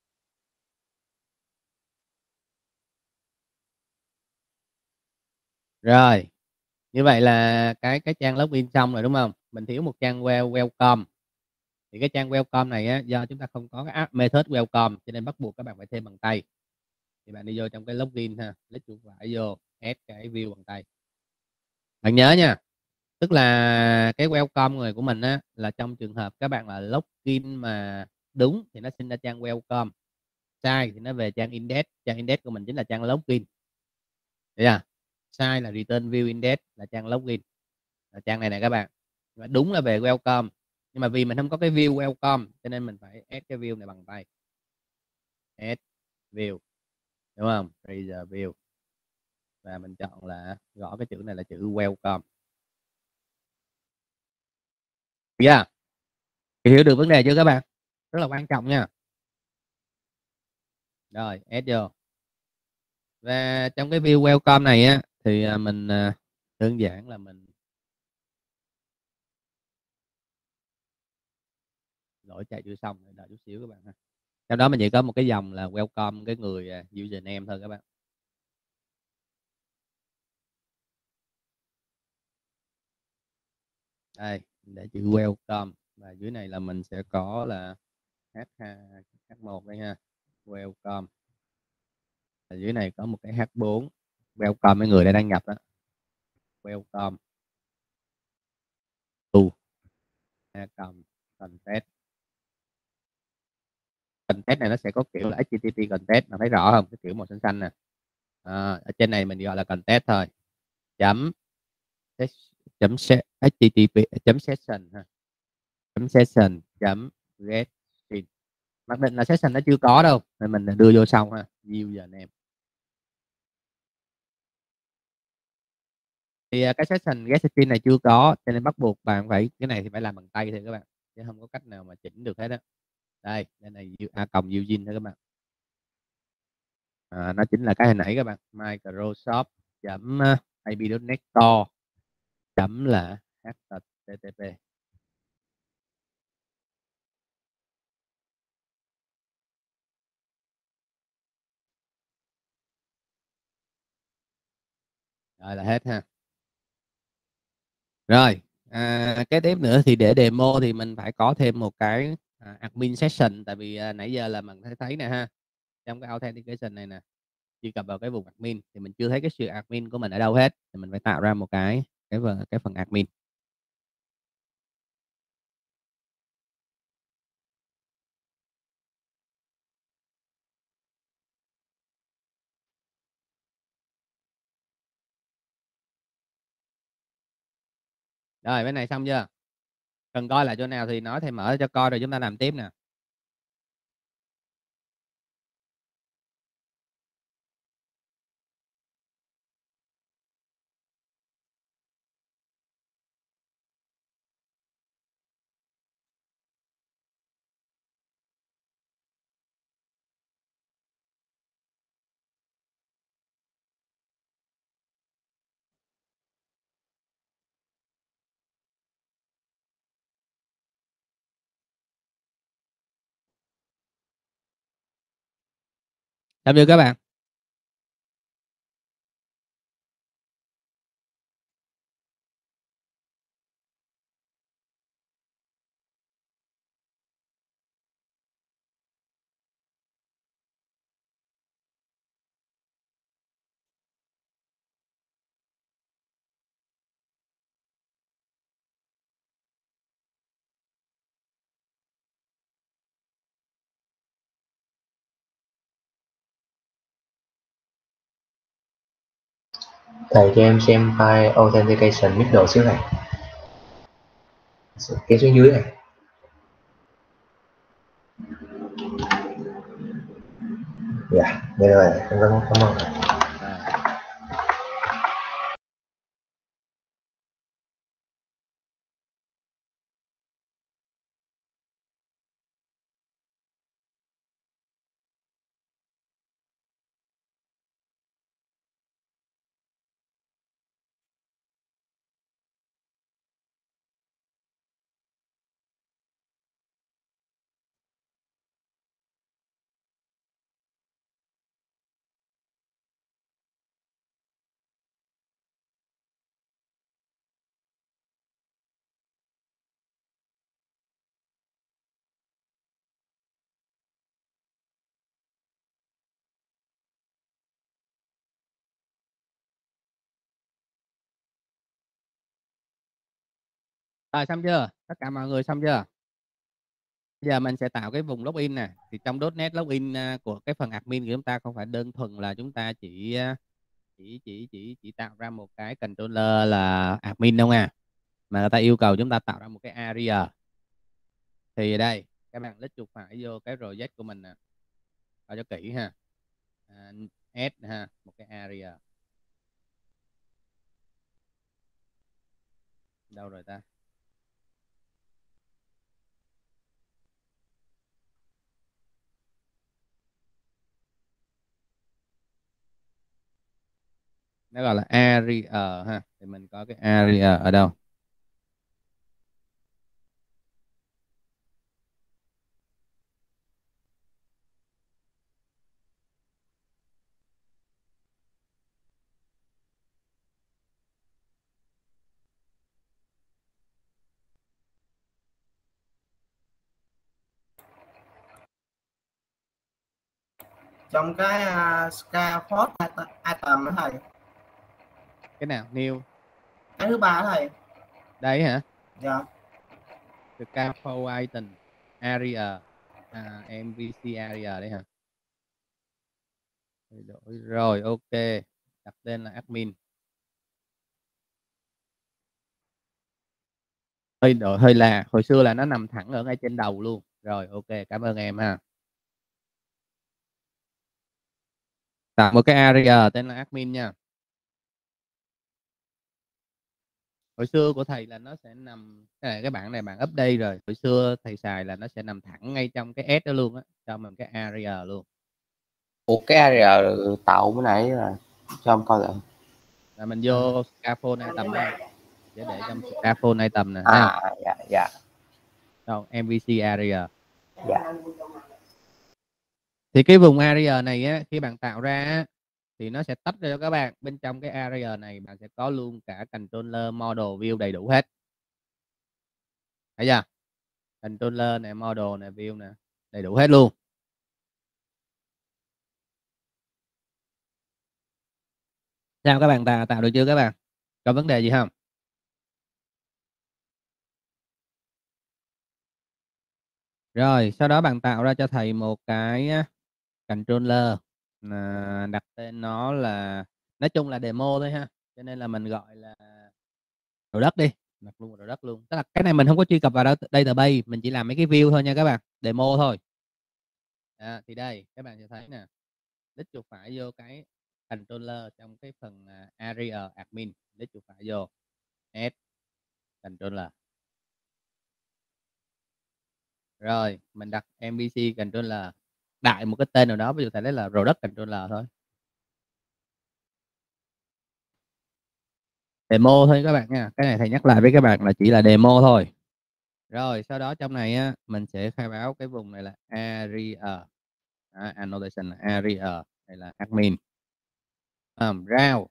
Rồi, như vậy là cái cái trang login xong rồi đúng không? Mình thiếu một trang well welcome. Thì cái trang welcome này á, do chúng ta không có cái app method welcome cho nên bắt buộc các bạn phải thêm bằng tay. Thì bạn đi vô trong cái login ha, click chuột phải vô, add cái view bằng tay. Bạn nhớ nha, tức là cái welcome người của mình á, là trong trường hợp các bạn là login mà đúng thì nó sinh ra trang welcome, sai thì nó về trang index. Trang index của mình chính là trang login. Đấy à? Sai là return view index là trang login, là trang này này các bạn. Và đúng là về welcome, nhưng mà vì mình không có cái view welcome cho nên mình phải add cái view này bằng tay, add view đúng không? Browser view. Và mình chọn là gõ cái chữ này là chữ welcome. Yeah. Hiểu được vấn đề chưa các bạn? Rất là quan trọng nha. Rồi, add vô. Và trong cái view welcome này á thì mình đơn giản là mình lỗi chạy chưa xong, đợi chút xíu các bạn ha. Trong đó mình chỉ có một cái dòng là welcome cái người username thôi các bạn. Đây, để chữ welcome và dưới này là mình sẽ có là h một đây ha, welcome. Và dưới này có một cái h bốn, welcome mấy người đã đăng nhập đó. Welcome to content. Content này nó sẽ có kiểu là hát tê tê pê content, mà thấy rõ không? Cái kiểu màu xanh xanh nè. À, ở trên này mình gọi là content thôi. Chấm chấm hát tê tê pê chấm session ha. Chấm session chấm get in. Mặc định là session nó chưa có đâu, nên mình đưa vô xong ha. Username. Thì cái session get in này chưa có, cho nên bắt buộc bạn phải cái này thì phải làm bằng tay thôi các bạn, chứ không có cách nào mà chỉnh được hết á. Đây, đây này a cộng using thôi các bạn. À, nó chính là cái hồi nãy các bạn, Microsoft chấm a p chấm net store chấm là hát tê tê pê. Rồi là hết ha. Rồi, à, cái tiếp nữa thì để demo thì mình phải có thêm một cái à, admin session, tại vì à, nãy giờ là mình thấy thấy nè ha, trong cái authentication này nè, truy cập vào cái vùng admin thì mình chưa thấy cái sự admin của mình ở đâu hết, thì mình phải tạo ra một cái cái phần cái phần admin. Rồi bên này xong chưa? Cần coi lại chỗ nào thì nói, thì mở cho coi rồi chúng ta làm tiếp nè. Xong chưa các bạn? Thầy cho em xem file authentication middle xíu này, kéo xuống dưới này. Dạ, đây rồi, em cảm cảm ơn. Rồi xong chưa? Tất cả mọi người xong chưa? Bây giờ mình sẽ tạo cái vùng login nè. Thì trong .NET login của cái phần admin của chúng ta không phải đơn thuần là chúng ta chỉ chỉ chỉ chỉ chỉ tạo ra một cái controller là admin đâu nha, mà người ta yêu cầu chúng ta tạo ra một cái area. Thì đây các bạn click chuột phải vô cái project của mình nè, coi cho kỹ ha. À, add ha, một cái area. Đâu rồi ta? Nó gọi là area ha. Thì mình có cái area ở đâu? Trong cái uh, scaffold item đó thầy. Cái nào? New. Cái thứ ba đó thầy. Đây hả? Dạ. Scaffold item area. À, em vê xê area đấy hả? Đổi rồi, ok. Đặt tên là admin. Hơi đổi hơi là hồi xưa là nó nằm thẳng ở ngay trên đầu luôn. Rồi, ok, cảm ơn em ha. Tạo một cái area tên là admin nha. Hồi xưa của thầy là nó sẽ nằm, cái này cái bảng này bạn update rồi. Hồi xưa thầy xài là nó sẽ nằm thẳng ngay trong cái S đó luôn á, cho mình cái area luôn. Ủa cái area tạo cái này là cho em coi lại. Là mình vô scaffold item đó, để để trong scaffold item nè. À dạ dạ. Đâu, em vê xê area. Dạ. Thì cái vùng area này á, khi bạn tạo ra á, thì nó sẽ tách ra cho các bạn. Bên trong cái area này bạn sẽ có luôn cả controller, model, view đầy đủ hết. Thấy chưa? Controller này, model này, view nè, đầy đủ hết luôn. Sao các bạn tạo, tạo được chưa các bạn? Có vấn đề gì không? Rồi, sau đó bạn tạo ra cho thầy một cái controller, à, đặt tên nó là, nói chung là demo thôi ha, cho nên là mình gọi là product đi, đặt luôn product luôn. Tức là cái này mình không có truy cập vào database, mình chỉ làm mấy cái view thôi nha các bạn, demo thôi. À, thì đây các bạn sẽ thấy nè, đích chuột phải vô cái controller trong cái phần area admin, đích chuột phải vô add controller. Rồi mình đặt em vê xê controller đại một cái tên nào đó, ví dụ thầy lấy là product controller thôi, demo thôi các bạn nha. Cái này thầy nhắc lại với các bạn là chỉ là demo thôi. Rồi sau đó trong này á, mình sẽ khai báo cái vùng này là area, à, annotation là area, đây là admin. um, route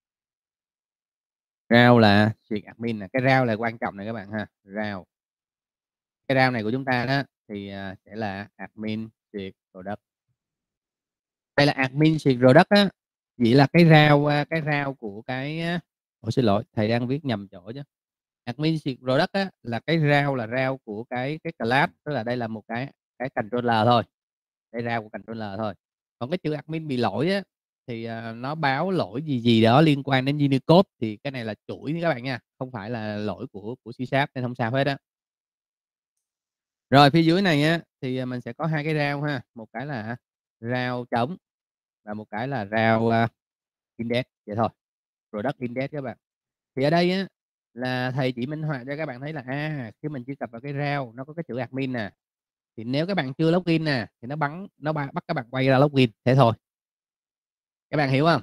route là street admin nè, cái route là quan trọng này các bạn ha. Route, cái route này của chúng ta đó thì uh, sẽ là admin street product. Đây là admin street product á, chỉ là cái route, cái route của cái, ôi xin lỗi thầy đang viết nhầm chỗ chứ. Admin street product á, là cái route, là route của cái cái class, tức là đây là một cái cái controller thôi, đây route của controller thôi. Còn cái chữ admin bị lỗi á, thì uh, nó báo lỗi gì gì đó liên quan đến Unicode, thì cái này là chuỗi các bạn nha, không phải là lỗi của của C Sharp nên không sao hết á. Rồi phía dưới này á thì mình sẽ có hai cái route ha, một cái là route trống và một cái là route uh, index, vậy thôi, product index các bạn. Thì ở đây á là thầy chỉ minh họa cho các bạn thấy là à, khi mình truy cập vào cái route nó có cái chữ admin nè, thì nếu các bạn chưa login nè thì nó bắn nó bắt các bạn quay ra login, thế thôi. Các bạn hiểu không?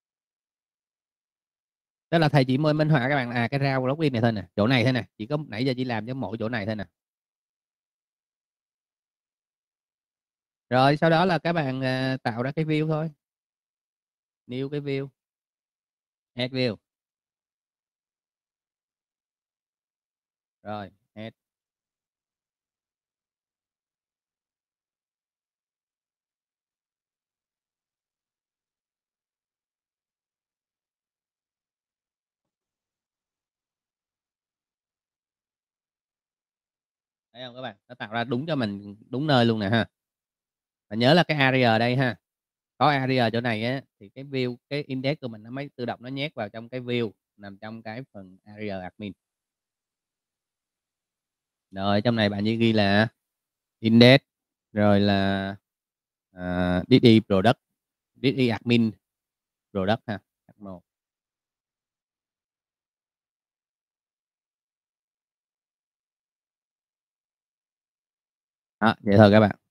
Tức là thầy chỉ mới minh họa các bạn là à, cái route login này thôi nè, chỗ này thôi nè, chỉ có nãy giờ chỉ làm cho mỗi chỗ này thôi nè. Rồi sau đó là các bạn uh, tạo ra cái view thôi, new cái view, add view. Rồi add. Thấy không các bạn, nó tạo ra đúng cho mình đúng nơi luôn nè ha. Và nhớ là cái area ở đây ha, có area chỗ này á thì cái view, cái index của mình nó mới tự động nó nhét vào trong cái view nằm trong cái phần area admin. Rồi trong này bạn chỉ ghi là index, rồi là uh, dd product, read admin product ha. một. Đó, vậy thôi các bạn.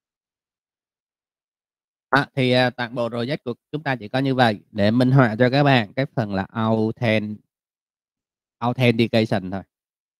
Đó, thì uh, toàn bộ project của chúng ta chỉ có như vậy để minh họa cho các bạn cái phần là authen authentication thôi.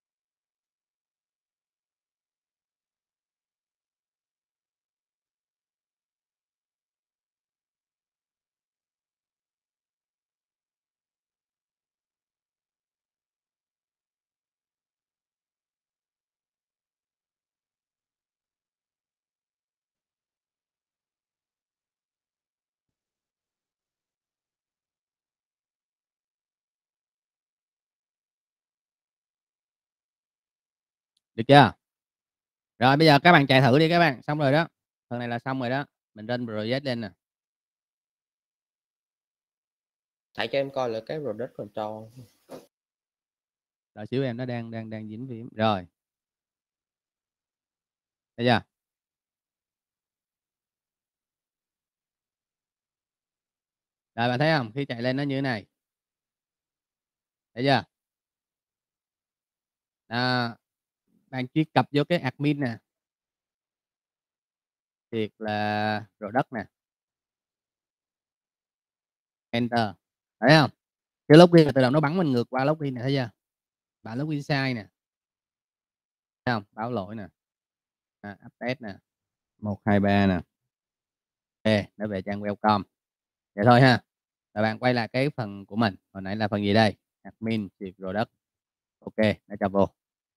Được chưa? Rồi bây giờ các bạn chạy thử đi các bạn. Xong rồi đó. Phần này là xong rồi đó. Mình run project lên nè. Tại cho em coi là cái product control. Đợi xíu em, nó đang đang đang dính phím. Rồi. Thấy chưa? Rồi bạn thấy không? Khi chạy lên nó như thế này. Thấy chưa? À, bạn truy cập vô cái admin nè. Việc là product nè. Enter. Thấy không? Cái login tự động nó bắn mình ngược qua login này, thấy chưa? Bạn login sai nè. Thấy không? Báo lỗi nè. À, update nè. một hai ba nè. Ok, nó về trang welcome. Vậy thôi ha. Rồi bạn quay lại cái phần của mình. Hồi nãy là phần gì đây? Admin, việc product. Ok, nó cho vô.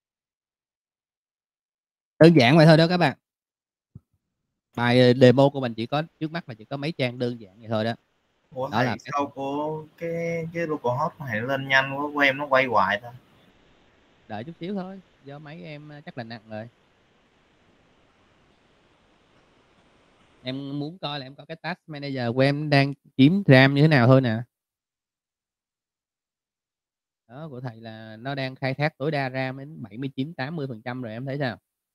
Đơn giản vậy thôi đó các bạn. Bài demo của mình chỉ có trước mắt là chỉ có mấy trang đơn giản vậy thôi đó. Ủa Đó thầy, là sao của cái cái localhost này lên nhanh quá, của em nó quay hoài ta? Đợi chút xíu thôi, do máy em chắc là nặng rồi. Em muốn coi là em có cái task manager của em đang chiếm RAM như thế nào thôi nè. Đó, của thầy là nó đang khai thác tối đa RAM đến bảy mươi chín tám mươi phần trăm rồi, em thấy sao?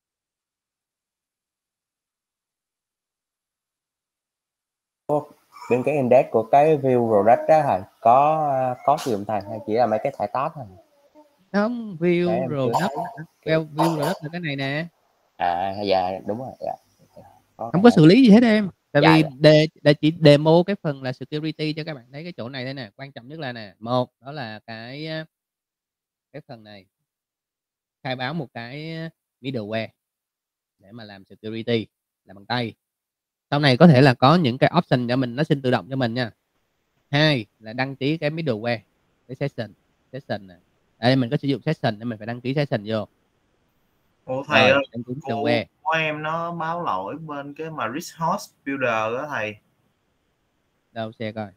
Bên cái index của cái view product đó hả? Có có sử dụng thầy hay chỉ là mấy cái thải tab thôi? Không, Để view em rồi chưa đất. thấy. View, view rồi đất là cái này nè. À dạ đúng rồi, dạ. Có Không cái có này. xử lý gì hết em. Tại Dạ, vì dạ. để, để chỉ demo cái phần là security cho các bạn thấy cái chỗ này đây nè. Quan trọng nhất là nè, một đó là cái cái phần này khai báo một cái middleware để mà làm security, làm bằng tay. Sau này có thể là có những cái option cho mình, nó xin tự động cho mình nha. Hai là đăng ký cái middleware, cái session session nè. Đây mình có sử dụng session nên mình phải đăng ký session vô. Ủa thầy Rồi, ơi, đăng ký của, middleware. của em nó báo lỗi bên cái mà Rich Host Builder đó thầy. Đâu xe coi.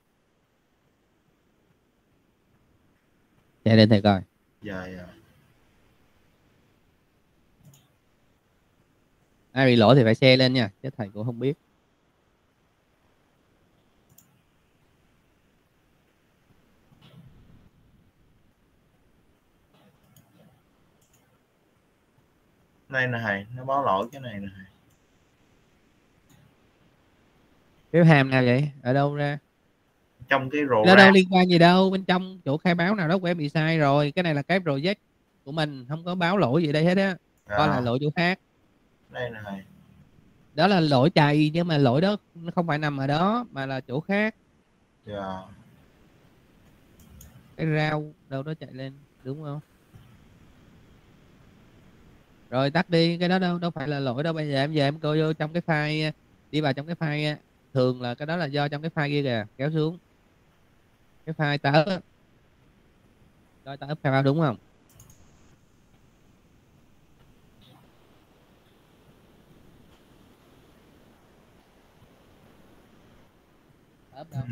Xe lên thầy coi. Dạ dạ. Ai bị lỗi thì phải share lên nha, chứ thầy cũng không biết. Đây nè thầy, nó báo lỗi cái này nè thầy. Cái hàm nào vậy? Ở đâu ra? Trong cái Nó đâu program. liên quan gì đâu, bên trong chỗ khai báo nào đó của em bị sai rồi. Cái này là cái project của mình, không có báo lỗi gì đây hết á. Coi là À, lỗi chỗ khác. đây nè thầy. Đó là lỗi chạy, nhưng mà lỗi đó không phải nằm ở đó mà là chỗ khác. Dạ. Cái rau đâu đó chạy lên, đúng không? Rồi tắt đi, cái đó đâu đâu phải là lỗi đâu. Bây giờ em giờ em coi vô trong cái file, đi vào trong cái file, thường là cái đó là do trong cái file kia kìa, kéo xuống cái file tớ coi tớ khai báo đúng không? Ốp đâu? Ừ.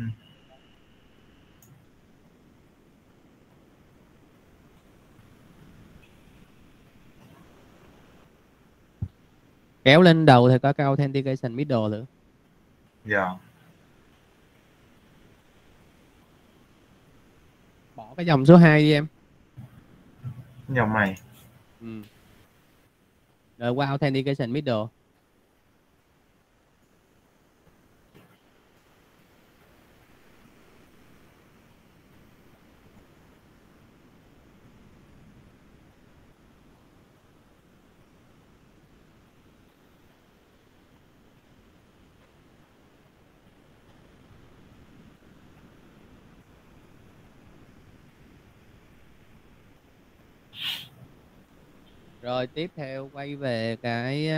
Kéo lên đầu thì có cái authentication middle nữa. Dạ. Bỏ cái dòng số hai đi em. Dòng này. Ừ. Rồi qua authentication middle. Rồi tiếp theo quay về cái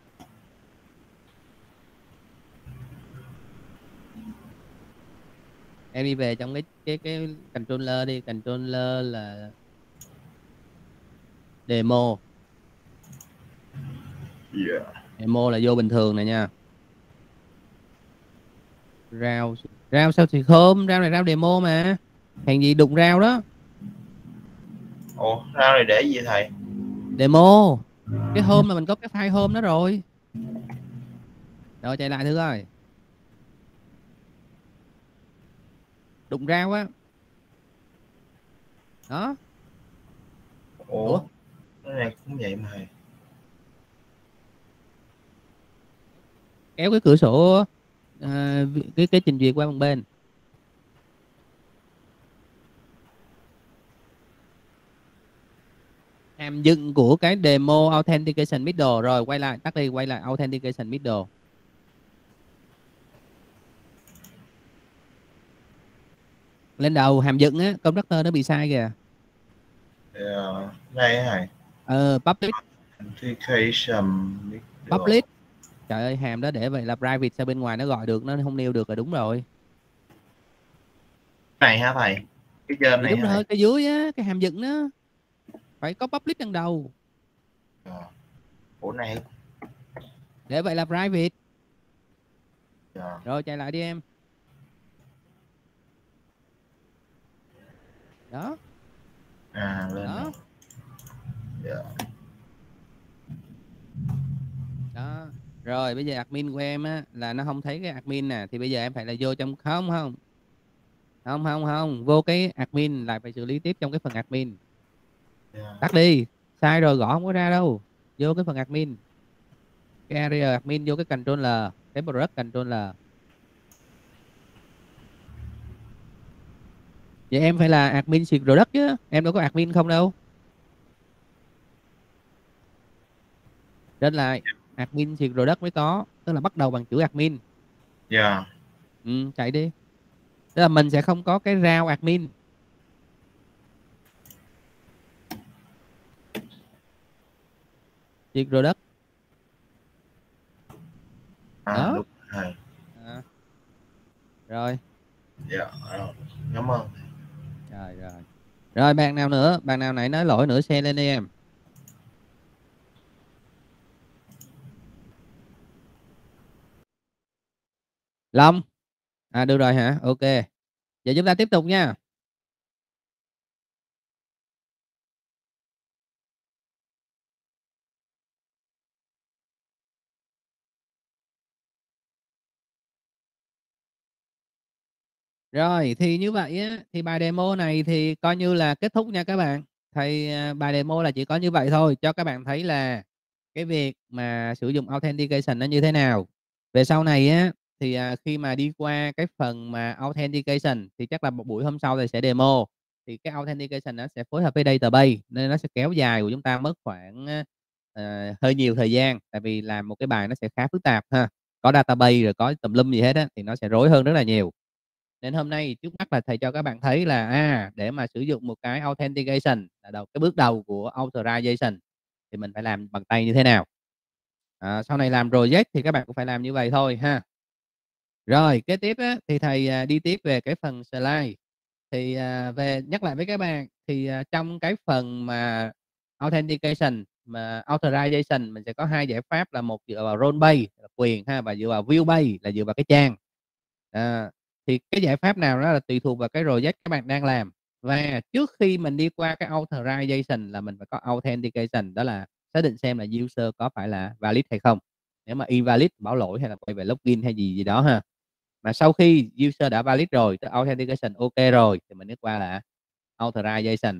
em đi về trong cái cái cái controller đi, controller là demo. Yeah. Demo là vô bình thường này nha. Rao rao sao thì không, rao này rao demo mà. Hàng gì đụng rao đó. Ủa, rau này để gì thầy? Demo. Cái home mà mình có cái file home đó rồi. Rồi chạy lại thử coi. Đụng rao á. Đó. Ủa, Ủa? cái này cũng vậy mà thầy. Kéo cái cửa sổ à, cái cái trình duyệt qua một bên. Hàm dựng của cái demo authentication middle. Rồi quay lại, tắt đi, quay lại authentication middle. Lên đầu hàm dựng á, constructor nó bị sai kìa. Yeah. Đây á thầy. Ờ, public. Authentication Public. Trời ơi, hàm đó để vậy là private, sao bên ngoài nó gọi được, nó không nêu được là đúng rồi. Này hả thầy? Cái trên Thì này đúng hả rồi, thầy? cái dưới á, cái hàm dựng đó phải có public đằng đầu. Yeah. Ủa này. Để vậy là private. Yeah. Rồi chạy lại đi em. Đó. À lên Đó. rồi. Yeah. Đó. Rồi bây giờ admin của em á là nó không thấy cái admin nè, thì bây giờ em phải là vô trong không không. Không không không, vô cái admin lại phải xử lý tiếp trong cái phần admin. Yeah. Tắt đi, sai rồi gõ không có ra đâu. Vô cái phần admin. Cái area admin, vô cái controller, cái product controller. Vậy em phải là admin xịt product chứ, em đâu có admin không đâu. Nên là admin xịt product mới có, tức là bắt đầu bằng chữ admin. Yeah. Ừ, chạy đi. Tức là mình sẽ không có cái rao admin. Xịt product. À, Đó. đúng thầy. À. Rồi. Dạ, rồi. Cảm ơn. Rồi rồi. Rồi bạn nào nữa, bạn nào nãy nói lỗi nữa xe lên đi em. Long. À được rồi hả? Ok. Giờ chúng ta tiếp tục nha. Rồi thì như vậy á, thì bài demo này thì coi như là kết thúc nha các bạn. Thì à, bài demo là chỉ có như vậy thôi, cho các bạn thấy là cái việc mà sử dụng authentication nó như thế nào. Về sau này á thì à, khi mà đi qua cái phần mà authentication thì chắc là một buổi hôm sau thì sẽ demo. Thì cái authentication nó sẽ phối hợp với database nên nó sẽ kéo dài của chúng ta mất khoảng à, hơi nhiều thời gian, tại vì làm một cái bài nó sẽ khá phức tạp ha. Có database rồi có tùm lum gì hết á thì nó sẽ rối hơn rất là nhiều. Nên hôm nay trước mắt là thầy cho các bạn thấy là à để mà sử dụng một cái authentication là đầu cái bước đầu của authorization thì mình phải làm bằng tay như thế nào. À, sau này làm project thì các bạn cũng phải làm như vậy thôi ha. Rồi kế tiếp á, thì thầy à, đi tiếp về cái phần slide. Thì à, về nhắc lại với các bạn thì à, trong cái phần mà authentication mà authorization mình sẽ có hai giải pháp, là một dựa vào role based là quyền ha, và dựa vào view based là dựa vào cái trang. À, thì cái giải pháp nào đó là tùy thuộc vào cái project các bạn đang làm. Và trước khi mình đi qua cái authorization là mình phải có authentication, đó là xác định xem là user có phải là valid hay không. Nếu mà invalid báo lỗi hay là quay về login hay gì gì đó ha. Mà sau khi user đã valid rồi, cái authentication ok rồi thì mình đi qua là authorization.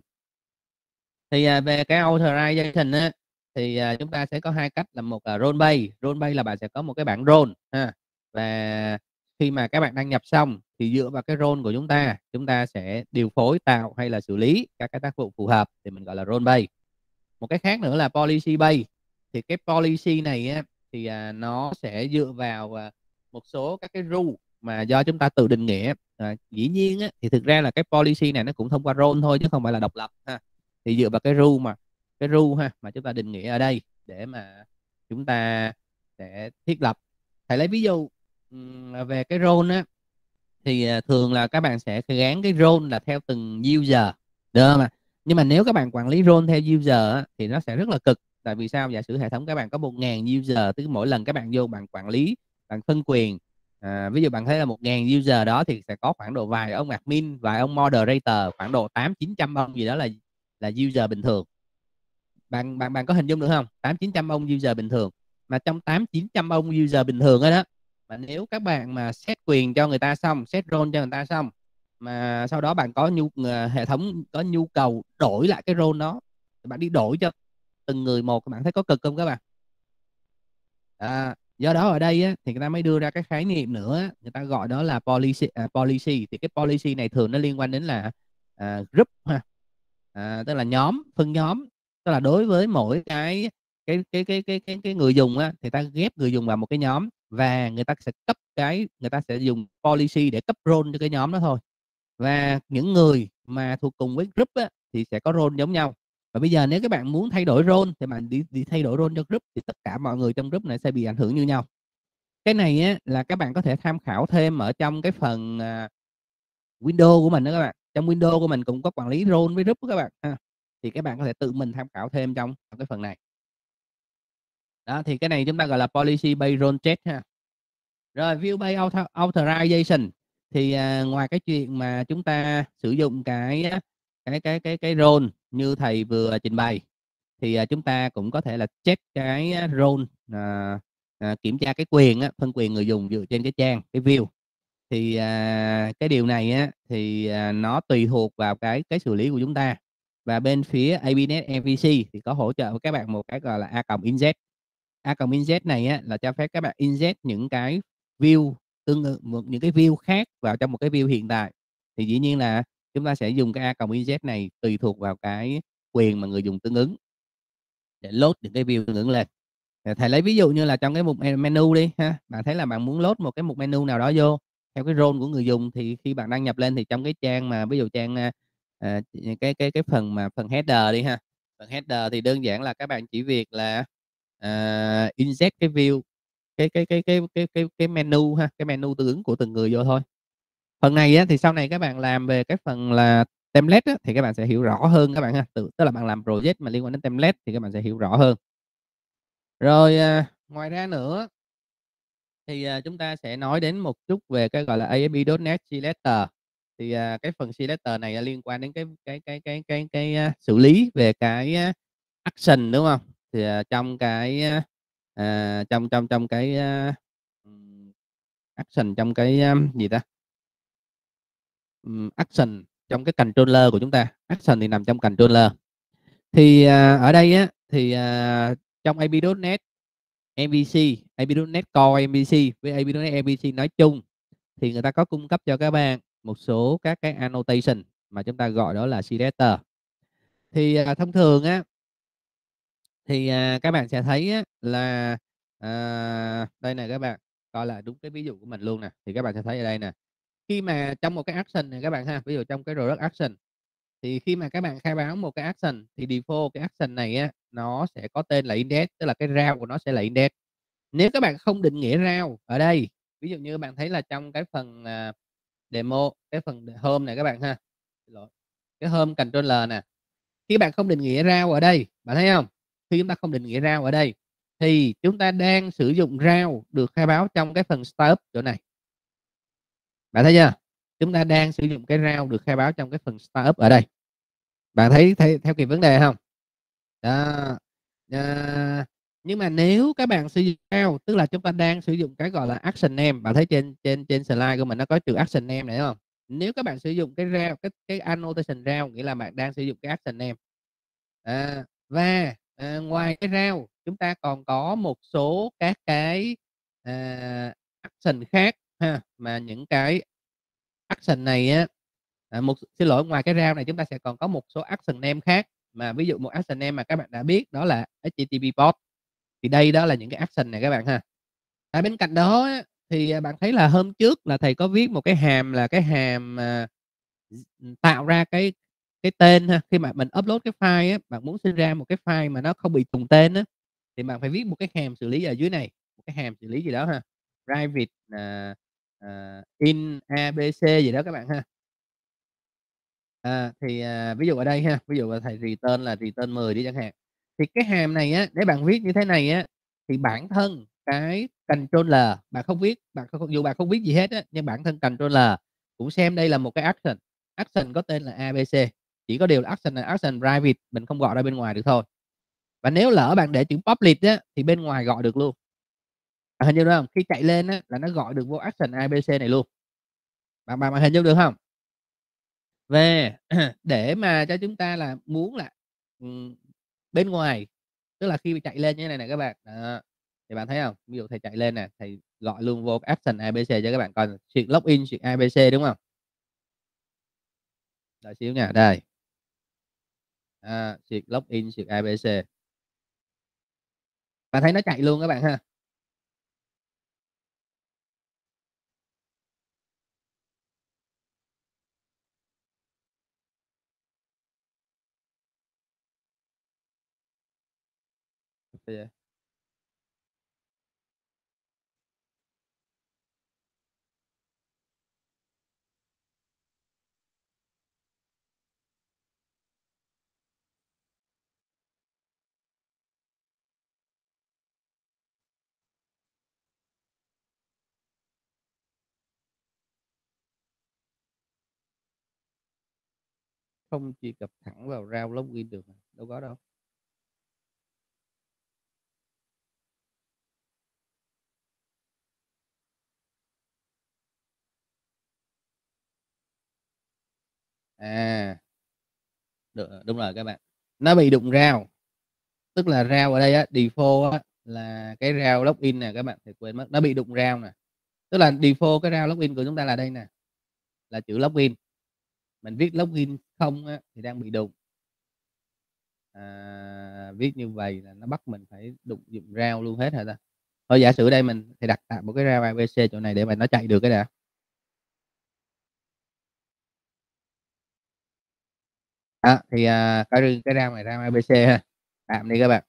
Thì à, về cái authorization á, thì à, chúng ta sẽ có hai cách, là một là role based. Role based là bạn sẽ có một cái bảng role ha. Và khi mà các bạn đăng nhập xong thì dựa vào cái role của chúng ta, chúng ta sẽ điều phối, tạo hay là xử lý các cái tác vụ phù hợp thì mình gọi là role based. Một cái khác nữa là policy based. Thì cái policy này á, thì à, nó sẽ dựa vào à, một số các cái rule mà do chúng ta tự định nghĩa. À, dĩ nhiên á, thì thực ra là cái policy này nó cũng thông qua role thôi chứ không phải là độc lập ha. Thì dựa vào cái rule mà cái rule ha mà chúng ta định nghĩa ở đây để mà chúng ta sẽ thiết lập. Thầy lấy ví dụ về cái role á, thì thường là các bạn sẽ gán cái role là theo từng user, được không ạ? Nhưng mà nếu các bạn quản lý role theo user á, thì nó sẽ rất là cực. Tại vì sao? Giả sử hệ thống các bạn có một ngàn user, tức mỗi lần các bạn vô bạn quản lý, bạn phân quyền, à, ví dụ bạn thấy là một ngàn user đó thì sẽ có khoảng độ vài ông admin, vài ông moderator, khoảng độ tám chín trăm ông gì đó là là user bình thường. Bạn bạn bạn có hình dung được không? Tám chín trăm ông user bình thường. Mà trong tám chín trăm ông user bình thường đó, đó mà nếu các bạn mà set quyền cho người ta xong, set role cho người ta xong, mà sau đó bạn có nhu hệ thống có nhu cầu đổi lại cái role đó, bạn đi đổi cho từng người một, các bạn thấy có cực không các bạn? À, do đó ở đây á, thì người ta mới đưa ra cái khái niệm nữa, người ta gọi đó là policy. À, policy thì cái policy này thường nó liên quan đến là à, group ha, à, tức là nhóm, phân nhóm, tức là đối với mỗi cái cái cái cái cái cái, cái người dùng á, thì ta ghép người dùng vào một cái nhóm và người ta sẽ cấp cái người ta sẽ dùng policy để cấp role cho cái nhóm đó thôi. Và những người mà thuộc cùng với group á, thì sẽ có role giống nhau. Và bây giờ nếu các bạn muốn thay đổi role thì bạn đi, đi thay đổi role cho group thì tất cả mọi người trong group này sẽ bị ảnh hưởng như nhau. Cái này á, là các bạn có thể tham khảo thêm ở trong cái phần uh, Windows của mình đó các bạn. Trong Windows của mình cũng có quản lý role với group của các bạn ha. Thì các bạn có thể tự mình tham khảo thêm trong, trong cái phần này. Đó, thì cái này chúng ta gọi là policy based role check ha. Rồi view based authorization thì à, ngoài cái chuyện mà chúng ta sử dụng cái cái cái cái cái role như thầy vừa trình bày, thì à, chúng ta cũng có thể là check cái role, à, à, kiểm tra cái quyền á, phân quyền người dùng dựa trên cái trang, cái view. Thì à, cái điều này á, thì à, nó tùy thuộc vào cái cái xử lý của chúng ta. Và bên phía a pê net em vê xê thì có hỗ trợ với các bạn một cái gọi là a cộng inject. A cộng inject này á, là cho phép các bạn inject những cái view tương ứng, những cái view khác vào trong một cái view hiện tại. Thì dĩ nhiên là chúng ta sẽ dùng cái a cộng inject này tùy thuộc vào cái quyền mà người dùng tương ứng để load những cái view tương ứng lên. Thầy lấy ví dụ như là trong cái mục menu đi ha, bạn thấy là bạn muốn load một cái mục menu nào đó vô theo cái role của người dùng, thì khi bạn đăng nhập lên thì trong cái trang mà ví dụ trang à, cái cái cái phần mà phần header đi ha, phần header thì đơn giản là các bạn chỉ việc là à, inject cái view cái cái cái cái cái cái cái menu ha, cái menu tương ứng của từng người vô thôi. Phần này á, thì sau này các bạn làm về cái phần là template á, thì các bạn sẽ hiểu rõ hơn các bạn ha. Tự, tức là bạn làm project mà liên quan đến template thì các bạn sẽ hiểu rõ hơn. Rồi à, ngoài ra nữa thì à, chúng ta sẽ nói đến một chút về cái gọi là a ép pê chấm net selector. Thì à, cái phần selector này là liên quan đến cái cái cái cái cái cái, cái uh, xử lý về cái uh, action, đúng không? Thì uh, trong cái uh, trong trong trong cái uh, action trong cái um, gì ta? Um, action trong cái controller của chúng ta. Action thì nằm trong controller. Thì uh, ở đây á thì uh, trong a pê chấm net em vê xê, a pê chấm net Core em vê xê với a pê chấm net em vê xê nói chung thì người ta có cung cấp cho các bạn một số các cái annotation mà chúng ta gọi đó là selector. Thì à, thông thường á thì à, các bạn sẽ thấy á, là à, đây này, các bạn coi lại đúng cái ví dụ của mình luôn nè, thì các bạn sẽ thấy ở đây nè, khi mà trong một cái action này các bạn ha, ví dụ trong cái product action thì khi mà các bạn khai báo một cái action thì default cái action này á nó sẽ có tên là index, tức là cái route của nó sẽ là index. Nếu các bạn không định nghĩa route ở đây, ví dụ như bạn thấy là trong cái phần uh, demo, cái phần home này các bạn ha, cái home controller nè, khi bạn không định nghĩa route ở đây, bạn thấy không? Khi chúng ta không định nghĩa route ở đây thì chúng ta đang sử dụng route được khai báo trong cái phần startup chỗ này. Bạn thấy chưa? Chúng ta đang sử dụng cái route được khai báo trong cái phần startup ở đây. Bạn thấy, thấy theo kịp vấn đề không? Đó. À, nhưng mà nếu các bạn sử dụng route, tức là chúng ta đang sử dụng cái gọi là action name, bạn thấy trên trên trên slide của mình nó có chữ action name này không? Nếu các bạn sử dụng cái route, cái cái annotation route, nghĩa là bạn đang sử dụng cái action name. À, và à, ngoài cái route chúng ta còn có một số các cái à, action khác ha, mà những cái action này á, à, một xin lỗi ngoài cái route này chúng ta sẽ còn có một số action name khác, mà ví dụ một action name mà các bạn đã biết đó là hát tê tê pê port, thì đây đó là những cái action này các bạn ha. À, bên cạnh đó thì bạn thấy là hôm trước là thầy có viết một cái hàm là cái hàm à, tạo ra cái cái tên ha, khi mà mình upload cái file á, bạn muốn sinh ra một cái file mà nó không bị trùng tên á, thì bạn phải viết một cái hàm xử lý ở dưới này, một cái hàm xử lý gì đó ha. Private à, à, in abc gì đó các bạn ha. À, thì à, ví dụ ở đây ha, ví dụ là thầy return là return mười đi chẳng hạn. Thì cái hàm này á, nếu bạn viết như thế này á, thì bản thân cái Ctrl L, bạn không viết, bạn không, dù bạn không viết gì hết á, nhưng bản thân Ctrl L cũng xem đây là một cái action. Action có tên là abc. Chỉ có điều là action là action private, mình không gọi ra bên ngoài được thôi. Và nếu lỡ bạn để chữ public á, thì bên ngoài gọi được luôn. À, hình như được không? Khi chạy lên á, là nó gọi được vô action abc này luôn. Bạn bạn, bạn hình dung được không? Về để mà cho chúng ta là muốn là ừm, bên ngoài, tức là khi chạy lên như thế này nè các bạn, đó, thì bạn thấy không? Ví dụ thầy chạy lên nè, thầy gọi luôn vô action abc cho các bạn coi, chuyện login, chuyện abc đúng không? Đợi xíu nha, đây. À, chuyện login, chuyện abc. Bạn thấy nó chạy luôn các bạn ha. Yeah. Không truy cập thẳng vào route login được, đâu có đâu. À, được, đúng rồi các bạn, nó bị đụng rao, tức là rao ở đây á, default á, là cái rao login nè các bạn, thì quên mất, nó bị đụng rao nè, tức là default cái rao login của chúng ta là đây nè, là chữ login, mình viết login không á, thì đang bị đụng. À, viết như vậy là nó bắt mình phải đụng dụng rao luôn hết hả ta? Thôi giả sử đây mình thì đặt tạm một cái rao abc chỗ này để mà nó chạy được cái đã. À, thì à, cái cái rao này rao abc ha, tạm đi các bạn.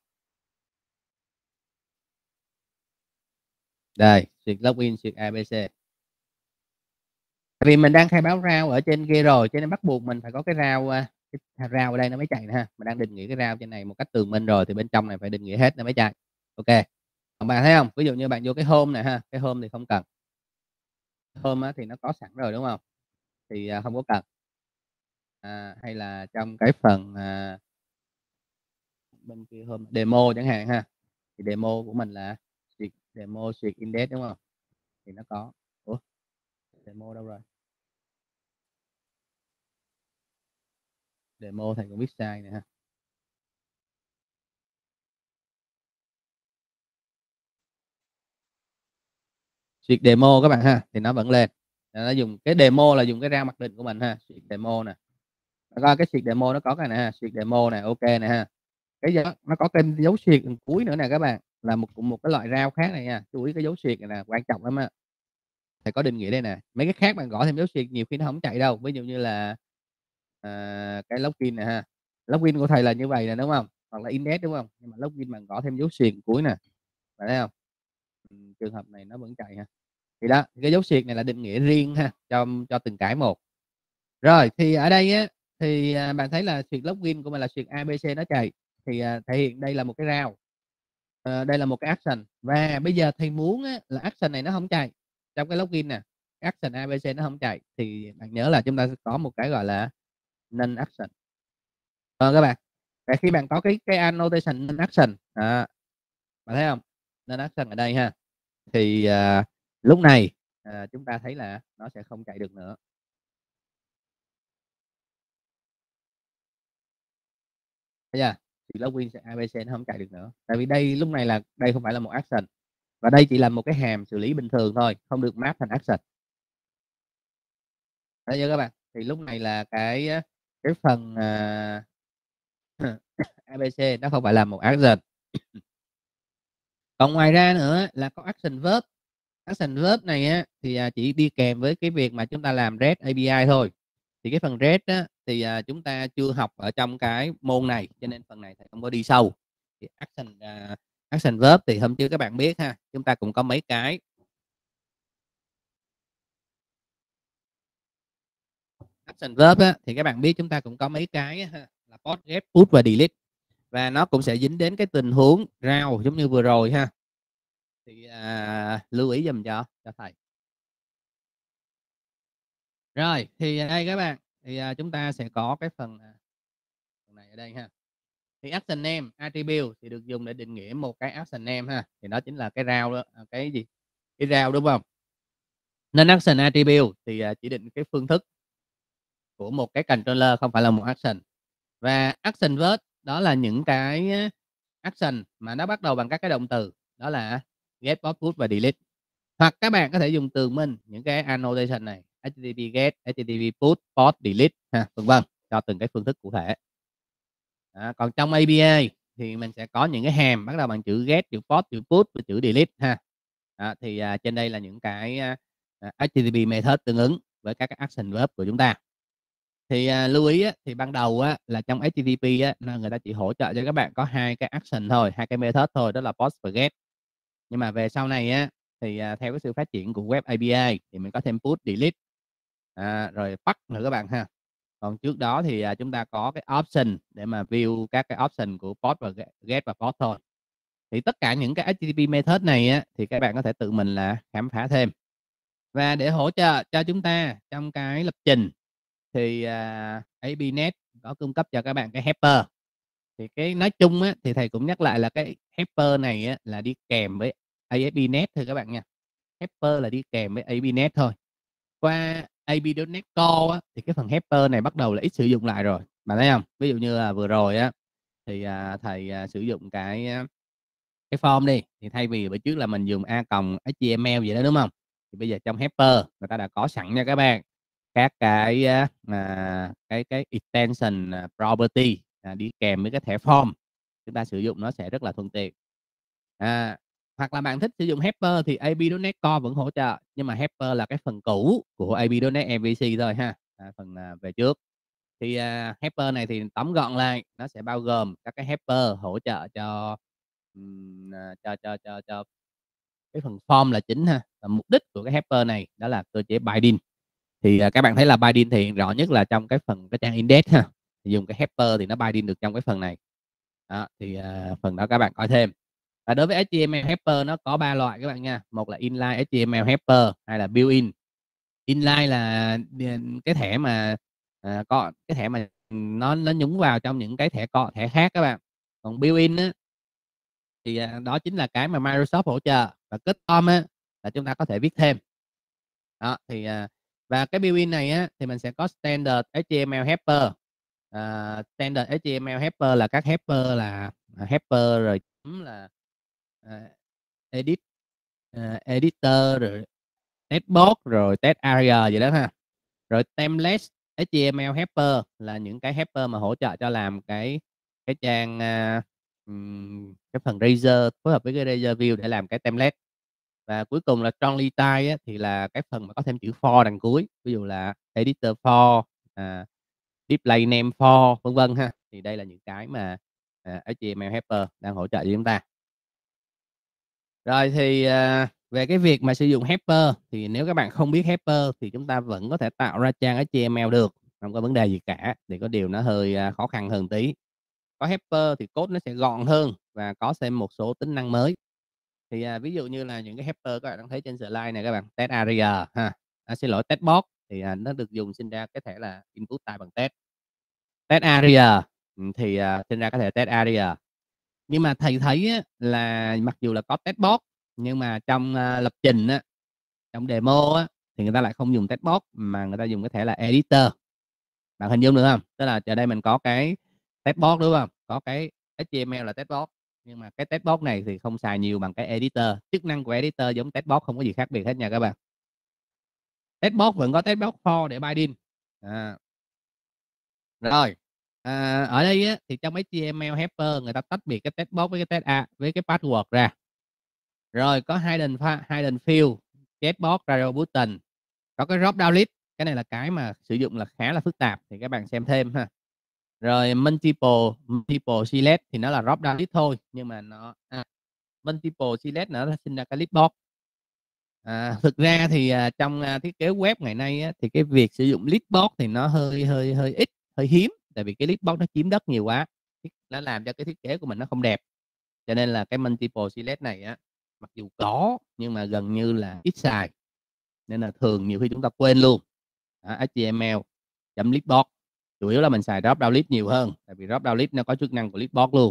Đây, xuyệt login, xuyệt abc. Tại vì mình đang khai báo rao ở trên kia rồi, cho nên bắt buộc mình phải có cái rao, cái rao ở đây nó mới chạy nè ha. Mình đang định nghĩa cái rao trên này một cách tường minh rồi, thì bên trong này phải định nghĩa hết nó mới chạy. Ok. Còn bạn thấy không? Ví dụ như bạn vô cái home này ha, cái home thì không cần. Home á, thì nó có sẵn rồi đúng không? Thì à, không có cần. À, hay là trong cái phần à, bên kia home demo chẳng hạn ha. Thì demo của mình là demo xuyệt index đúng không? Thì nó có. Ủa? Demo đâu rồi? Demo thầy cũng biết sai nè ha. Duyệt demo các bạn ha, thì nó vẫn lên. Nó dùng cái demo là dùng cái rao mặc định của mình ha, duyệt demo nè. Coi cái duyệt demo nó có cái này ha, duyệt demo này, ok này ha. Cái giờ nó có cái dấu duyệt cuối nữa nè các bạn, là một một cái loại rao khác này nha. Chú ý cái dấu duyệt này là quan trọng lắm á. Thầy có định nghĩa đây nè. Mấy cái khác bạn gõ thêm dấu duyệt nhiều khi nó không chạy đâu. Ví dụ như là à, cái login này ha. Login của thầy là như vậy nè đúng không? Hoặc là index đúng không? Nhưng mà login bạn gõ thêm dấu duyệt cuối nè. Phải thấy không? Trường hợp này nó vẫn chạy ha. Thì đó, cái dấu xuyệt này là định nghĩa riêng ha, cho cho từng cái một. Rồi thì ở đây á, thì à, bạn thấy là xuyệt login của mình là xuyệt abc nó chạy, thì à, thể hiện đây là một cái rao, à, đây là một cái action, và bây giờ thầy muốn á, là action này nó không chạy trong cái login nè, action abc nó không chạy, thì bạn nhớ là chúng ta sẽ có một cái gọi là non action. Ờ, các bạn, và khi bạn có cái cái annotation non action, à, bạn thấy không, non action ở đây ha, thì à, lúc này à, chúng ta thấy là nó sẽ không chạy được nữa. Thấy chưa? Thì login abc nó không chạy được nữa. Tại vì đây lúc này là đây không phải là một action, và đây chỉ là một cái hàm xử lý bình thường thôi, không được map thành action. Thấy chưa các bạn? Thì lúc này là cái cái phần à, abc nó không phải là một action. Còn ngoài ra nữa là có action verb. Action verb này á, thì à, chỉ đi kèm với cái việc mà chúng ta làm REST a pê i thôi. Thì cái phần rest á, thì à, chúng ta chưa học ở trong cái môn này, cho nên phần này thầy không có đi sâu. Thì action uh, action verb thì hôm trước các bạn biết ha, chúng ta cũng có mấy cái. Action verb á, thì các bạn biết chúng ta cũng có mấy cái ha, là post, get, put và delete, và nó cũng sẽ dính đến cái tình huống round giống như vừa rồi ha. Thì à, lưu ý dùm cho cho thầy. Rồi thì đây các bạn, thì à, chúng ta sẽ có cái phần, à, phần này ở đây ha. Thì action name attribute thì được dùng để định nghĩa một cái action name ha, thì đó chính là cái round đó, à, cái gì cái round đúng không? Nên action attribute thì à, chỉ định cái phương thức của một cái controller, không phải là một action. Và action verb đó là những cái action mà nó bắt đầu bằng các cái động từ, đó là get, post, put và delete. Hoặc các bạn có thể dùng tường minh những cái annotation này, hát tê tê pê get, hát tê tê pê put, post, delete ha, vân vân, cho từng cái phương thức cụ thể. À, còn trong a pê a thì mình sẽ có những cái hàm bắt đầu bằng chữ get, chữ post, chữ put và chữ delete ha. À, thì à, trên đây là những cái à, hát tê tê pê method tương ứng với các cái action verb của chúng ta. Thì à, lưu ý á, thì ban đầu á, là trong hát tê tê pê á, người ta chỉ hỗ trợ cho các bạn có hai cái action thôi, hai cái method thôi, đó là post và get. Nhưng mà về sau này á, thì à, theo cái sự phát triển của web a pê i thì mình có thêm put, delete, à, rồi pack nữa các bạn ha. Còn trước đó thì à, chúng ta có cái option để mà view các cái option của post và get và post thôi. Thì tất cả những cái hát tê tê pê method này á, thì các bạn có thể tự mình là khám phá thêm. Và để hỗ trợ cho chúng ta trong cái lập trình thì uh, a pê net có cung cấp cho các bạn cái helper. Thì cái nói chung á, thì thầy cũng nhắc lại là cái helper này á, là đi kèm với a pê net thôi các bạn nha. Helper là đi kèm với a pê net thôi. Qua a pê chấm net Core á, thì cái phần helper này bắt đầu là ít sử dụng lại rồi. Bạn thấy không? Ví dụ như là vừa rồi á, thì uh, thầy uh, sử dụng cái uh, cái form đi, thì thay vì bữa trước là mình dùng a còng hát tê em lờ vậy đó đúng không? Thì bây giờ trong helper người ta đã có sẵn nha các bạn các cái à, cái cái extension property à, đi kèm với cái thẻ form, chúng ta sử dụng nó sẽ rất là thuận tiện. À, hoặc là bạn thích sử dụng helper thì a pê chấm net Core vẫn hỗ trợ, nhưng mà helper là cái phần cũ của a pê chấm net em vê xê thôi ha, à, phần à, về trước. Thì à, helper này thì tóm gọn lại nó sẽ bao gồm các cái helper hỗ trợ cho um, cho cho cho cho cái phần form là chính ha. Và mục đích của cái helper này đó là cơ chế binding. Thì uh, các bạn thấy là binding thì rõ nhất là trong cái phần cái trang index ha, thì dùng cái helper thì nó binding được trong cái phần này đó, thì uh, phần đó các bạn coi thêm. Và đối với hát tê em lờ helper nó có ba loại các bạn nha. Một là inline hát tê em lờ helper, hay là built-in. Inline là cái thẻ mà uh, có cái thẻ mà nó nó nhúng vào trong những cái thẻ co thẻ khác các bạn. Còn built-in á, thì uh, đó chính là cái mà Microsoft hỗ trợ, và custom á là chúng ta có thể viết thêm đó. Thì uh, và cái built-in này á, thì mình sẽ có standard hát tê em lờ helper. uh, standard hát tê em lờ helper là các helper là uh, helper rồi là uh, edit uh, editor rồi testbox rồi test area vậy đó ha. Rồi template hát tê em lờ helper là những cái helper mà hỗ trợ cho làm cái cái trang uh, cái phần Razor phối hợp với cái Razor View để làm cái template. Và cuối cùng là strongly type á, thì là cái phần mà có thêm chữ for đằng cuối, ví dụ là editor for, à, display name for, vân vân ha. Thì đây là những cái mà à, hát tê em lờ helper đang hỗ trợ cho chúng ta. Rồi thì à, về cái việc mà sử dụng helper thì nếu các bạn không biết helper thì chúng ta vẫn có thể tạo ra trang hát tê em lờ được, không có vấn đề gì cả. Thì có điều nó hơi à, khó khăn hơn tí. Có helper thì code nó sẽ gọn hơn và có thêm một số tính năng mới. Thì à, ví dụ như là những cái helper các bạn đang thấy trên slide này các bạn, test area ha, à, xin lỗi test box thì à, nó được dùng sinh ra cái thể là input type bằng test. Test area thì à, sinh ra cái thể test area. Nhưng mà thầy thấy á, là mặc dù là có test box nhưng mà trong à, lập trình á, trong demo á, thì người ta lại không dùng test box mà người ta dùng cái thể là editor. Bạn hình dung được không? Tức là ở đây mình có cái test box đúng không? Có cái hát tê em lờ là test box, nhưng mà cái test box này thì không xài nhiều bằng cái editor. Chức năng của editor giống test box không có gì khác biệt hết nha các bạn. Test box vẫn có test box for để binding. À. Rồi à, ở đây á, thì trong hát tê em lờ helper người ta tách biệt cái test box với cái test A với cái password ra. Rồi có hidden hidden field, checkbox, radio button, có cái drop down list Cái này là cái mà sử dụng là khá là phức tạp thì các bạn xem thêm ha. Rồi multiple multiple select thì nó là drop down list thôi, nhưng mà nó à, multiple select nó là sinh ra cái list box. À, thực ra thì à, trong à, thiết kế web ngày nay á, thì cái việc sử dụng list box thì nó hơi hơi hơi ít, hơi hiếm, tại vì cái list box nó chiếm đất nhiều quá, nó làm cho cái thiết kế của mình nó không đẹp. Cho nên là cái multiple select này á, mặc dù có nhưng mà gần như là ít xài, nên là thường nhiều khi chúng ta quên luôn. à, hát tê em lờ chấm listbox, chủ yếu là mình xài drop down list nhiều hơn, tại vì drop down list nó có chức năng của listbox luôn.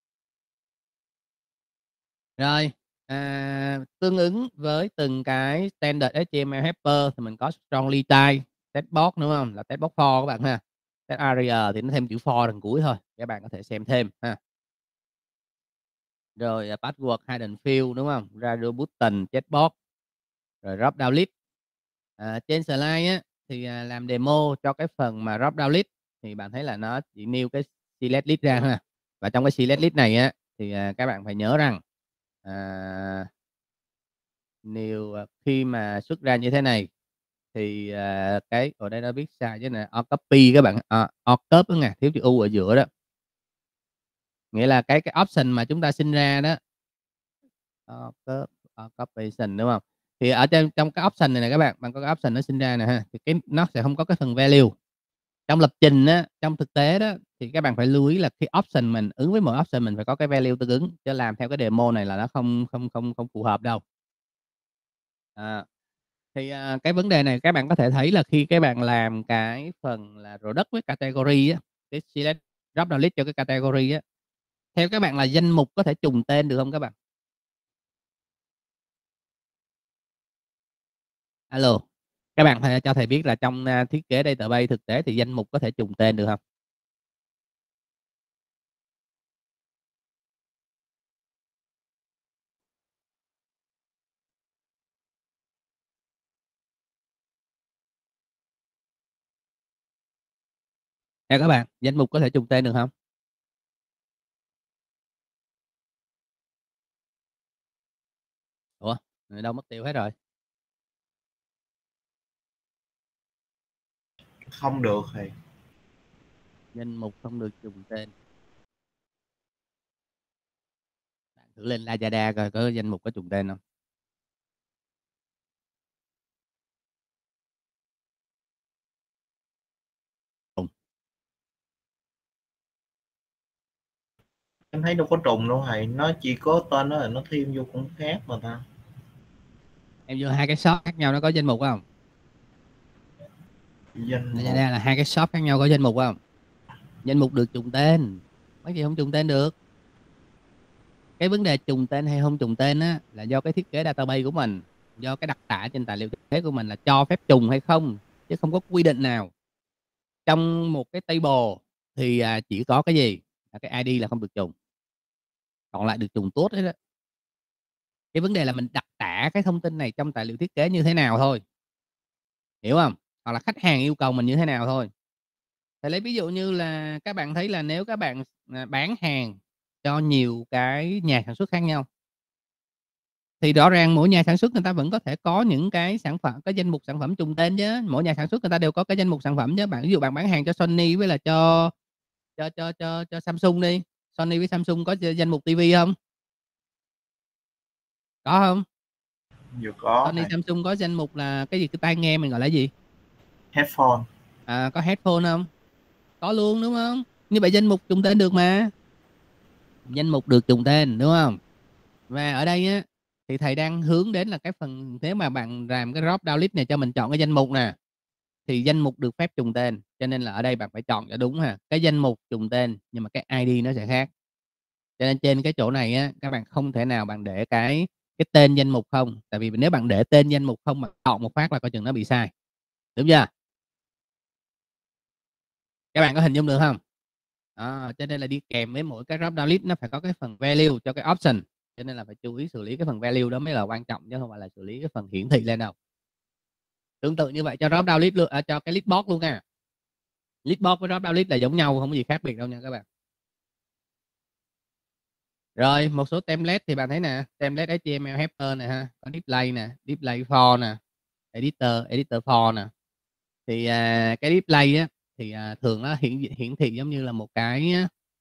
Rồi à, tương ứng với từng cái standard hát tê em lờ helper thì mình có strongly type text box, đúng không, là text box for các bạn ha. Text area thì nó thêm chữ for đằng cuối thôi, các bạn có thể xem thêm ha. Rồi password hidden field, đúng không, radio button chatbox, rồi drop down list. À, trên slide á, thì à, làm demo cho cái phần mà drop down list thì bạn thấy là nó chỉ nêu cái select list ra ha. Và trong cái select list này á, thì à, các bạn phải nhớ rằng à, nêu khi mà xuất ra như thế này thì à, cái ở đây nó viết sai chứ này, copy các bạn, à, copy nha, thiếu chữ u ở giữa đó, nghĩa là cái cái option mà chúng ta sinh ra đó, occupation, đúng không, thì ở trên trong cái option này nè các bạn, bạn có cái option nó sinh ra nè ha, thì cái nó sẽ không có cái phần value. Trong lập trình á, trong thực tế đó thì các bạn phải lưu ý là khi option mình ứng với mỗi option mình phải có cái value tương ứng, chứ làm theo cái demo này là nó không không không không phù hợp đâu. À, thì à, cái vấn đề này các bạn có thể thấy là khi các bạn làm cái phần là product với category á, cái select drop down list cho cái category á, theo các bạn là danh mục có thể trùng tên được không các bạn? Alo, các bạn phải cho thầy biết là trong uh, thiết kế database thực tế thì danh mục có thể trùng tên được không? Theo các bạn, danh mục có thể trùng tên được không? Ủa, đâu mất tiêu hết rồi? Không được thầy. Danh mục không được trùng tên. Bạn thử lên Lazada coi có danh mục có trùng tên không? Trùng. Em thấy đâu có trùng đâu thầy, nó chỉ có tên đó là nó thêm vô cũng khác mà ta. Em vô hai cái shop khác nhau nó có danh mục không? Danh mục. Lazada là hai cái shop khác nhau có danh mục không? Danh mục được trùng tên, mấy gì không trùng tên được. Cái vấn đề trùng tên hay không trùng tên á là do cái thiết kế database của mình, do cái đặc tả trên tài liệu thiết kế của mình là cho phép trùng hay không, chứ không có quy định nào. Trong một cái table thì à, chỉ có cái gì là cái i đê là không được trùng, còn lại được trùng tốt đấy đó. Cái vấn đề là mình đặc tả cái thông tin này trong tài liệu thiết kế như thế nào thôi, hiểu không, hoặc là khách hàng yêu cầu mình như thế nào thôi. Thầy lấy ví dụ như là các bạn thấy là nếu các bạn à, bán hàng cho nhiều cái nhà sản xuất khác nhau thì rõ ràng mỗi nhà sản xuất người ta vẫn có thể có những cái sản phẩm, cái danh mục sản phẩm trùng tên chứ. Mỗi nhà sản xuất người ta đều có cái danh mục sản phẩm chứ. Bạn ví dụ bạn bán hàng cho Sony với là cho cho cho cho cho Samsung đi, Sony với Samsung có danh mục tivi không? Có không? Vừa có Sony thầy. Samsung có danh mục là cái gì, cái tai nghe mình gọi là gì? Headphone. À, có headphone không? Có luôn, đúng không? Như vậy danh mục trùng tên được mà. Danh mục được trùng tên, đúng không? Và ở đây á thì thầy đang hướng đến là cái phần, nếu mà bạn làm cái drop down list này cho mình chọn cái danh mục nè, thì danh mục được phép trùng tên, cho nên là ở đây bạn phải chọn cho đúng ha. Cái danh mục trùng tên nhưng mà cái i đê nó sẽ khác. Cho nên trên cái chỗ này á, các bạn không thể nào bạn để cái cái tên danh mục không, tại vì nếu bạn để tên danh mục không mà chọn một phát là coi chừng nó bị sai, đúng chưa? Các bạn có hình dung được không? À, cho nên là đi kèm với mỗi cái drop down list nó phải có cái phần value cho cái option, cho nên là phải chú ý xử lý cái phần value đó mới là quan trọng, chứ không phải là xử lý cái phần hiển thị lên đâu. Tương tự như vậy cho drop down list luôn, à, cho cái list box luôn nha. List box với drop down list là giống nhau, không có gì khác biệt đâu nha các bạn. Rồi một số template thì bạn thấy nè, template hát tê em lờ helper nè ha, có display nè, display for nè, editor, editor for nè. thì à, cái display á thì à, thường nó hiển hiển thị giống như là một cái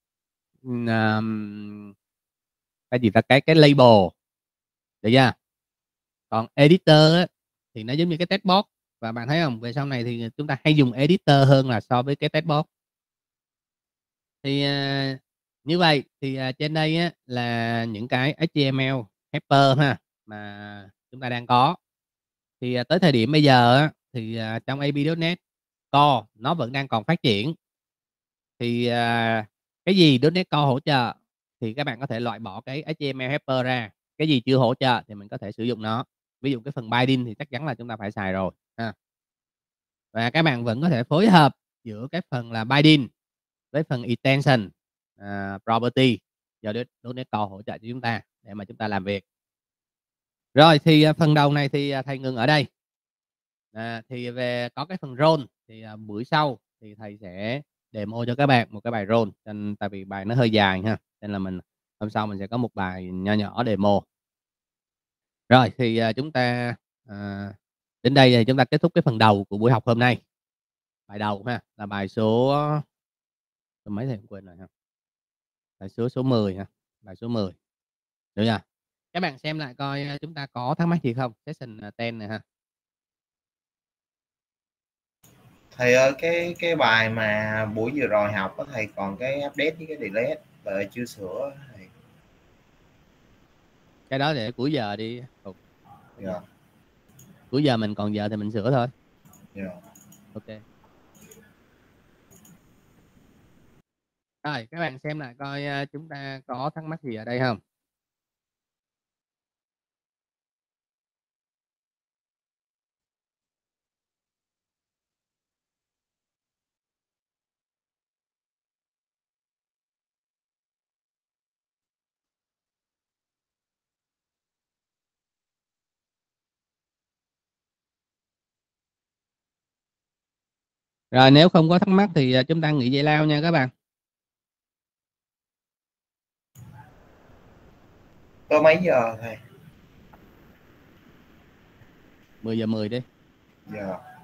um, cái gì ta cái cái label, được chưa? Còn editor á, thì nó giống như cái text box, và bạn thấy không, về sau này thì chúng ta hay dùng editor hơn là so với cái text box. Thì à, như vậy thì à, trên đây á, là những cái ếch ti em eo helper ha mà chúng ta đang có. Thì à, tới thời điểm bây giờ á, thì à, trong a pê chấm net Core nó vẫn đang còn phát triển. Thì à, cái gì chấm net Core hỗ trợ thì các bạn có thể loại bỏ cái ếch ti em eo helper ra. Cái gì chưa hỗ trợ thì mình có thể sử dụng nó. Ví dụ cái phần binding thì chắc chắn là chúng ta phải xài rồi ha. Và các bạn vẫn có thể phối hợp giữa cái phần là binding với phần extension uh, property do chấm net Core hỗ trợ cho chúng ta để mà chúng ta làm việc. Rồi thì uh, phần đầu này thì uh, thầy ngừng ở đây. À, thì về có cái phần role thì uh, buổi sau thì thầy sẽ demo cho các bạn một cái bài role, nên tại vì bài nó hơi dài ha, nên là mình hôm sau mình sẽ có một bài nhỏ nhỏ demo. Rồi thì uh, chúng ta uh, đến đây thì chúng ta kết thúc cái phần đầu của buổi học hôm nay. Bài đầu ha là bài số số mấy thầy quên rồi ha. Bài số số mười ha, bài số mười. Được chưa? Các bạn xem lại coi chúng ta có thắc mắc gì không? Session mười này ha. Thầy ơi, cái cái bài mà buổi vừa rồi học có thầy còn cái update với cái delete là chưa sửa thầy. Cái đó để cuối giờ đi. Dạ. Cuối giờ mình còn giờ thì mình sửa thôi. Dạ. Ok. Rồi các bạn xem lại coi chúng ta có thắc mắc gì ở đây không? Rồi nếu không có thắc mắc thì chúng ta nghỉ giải lao nha các bạn. Có mấy giờ thầy? mười giờ mười đi. Dạ.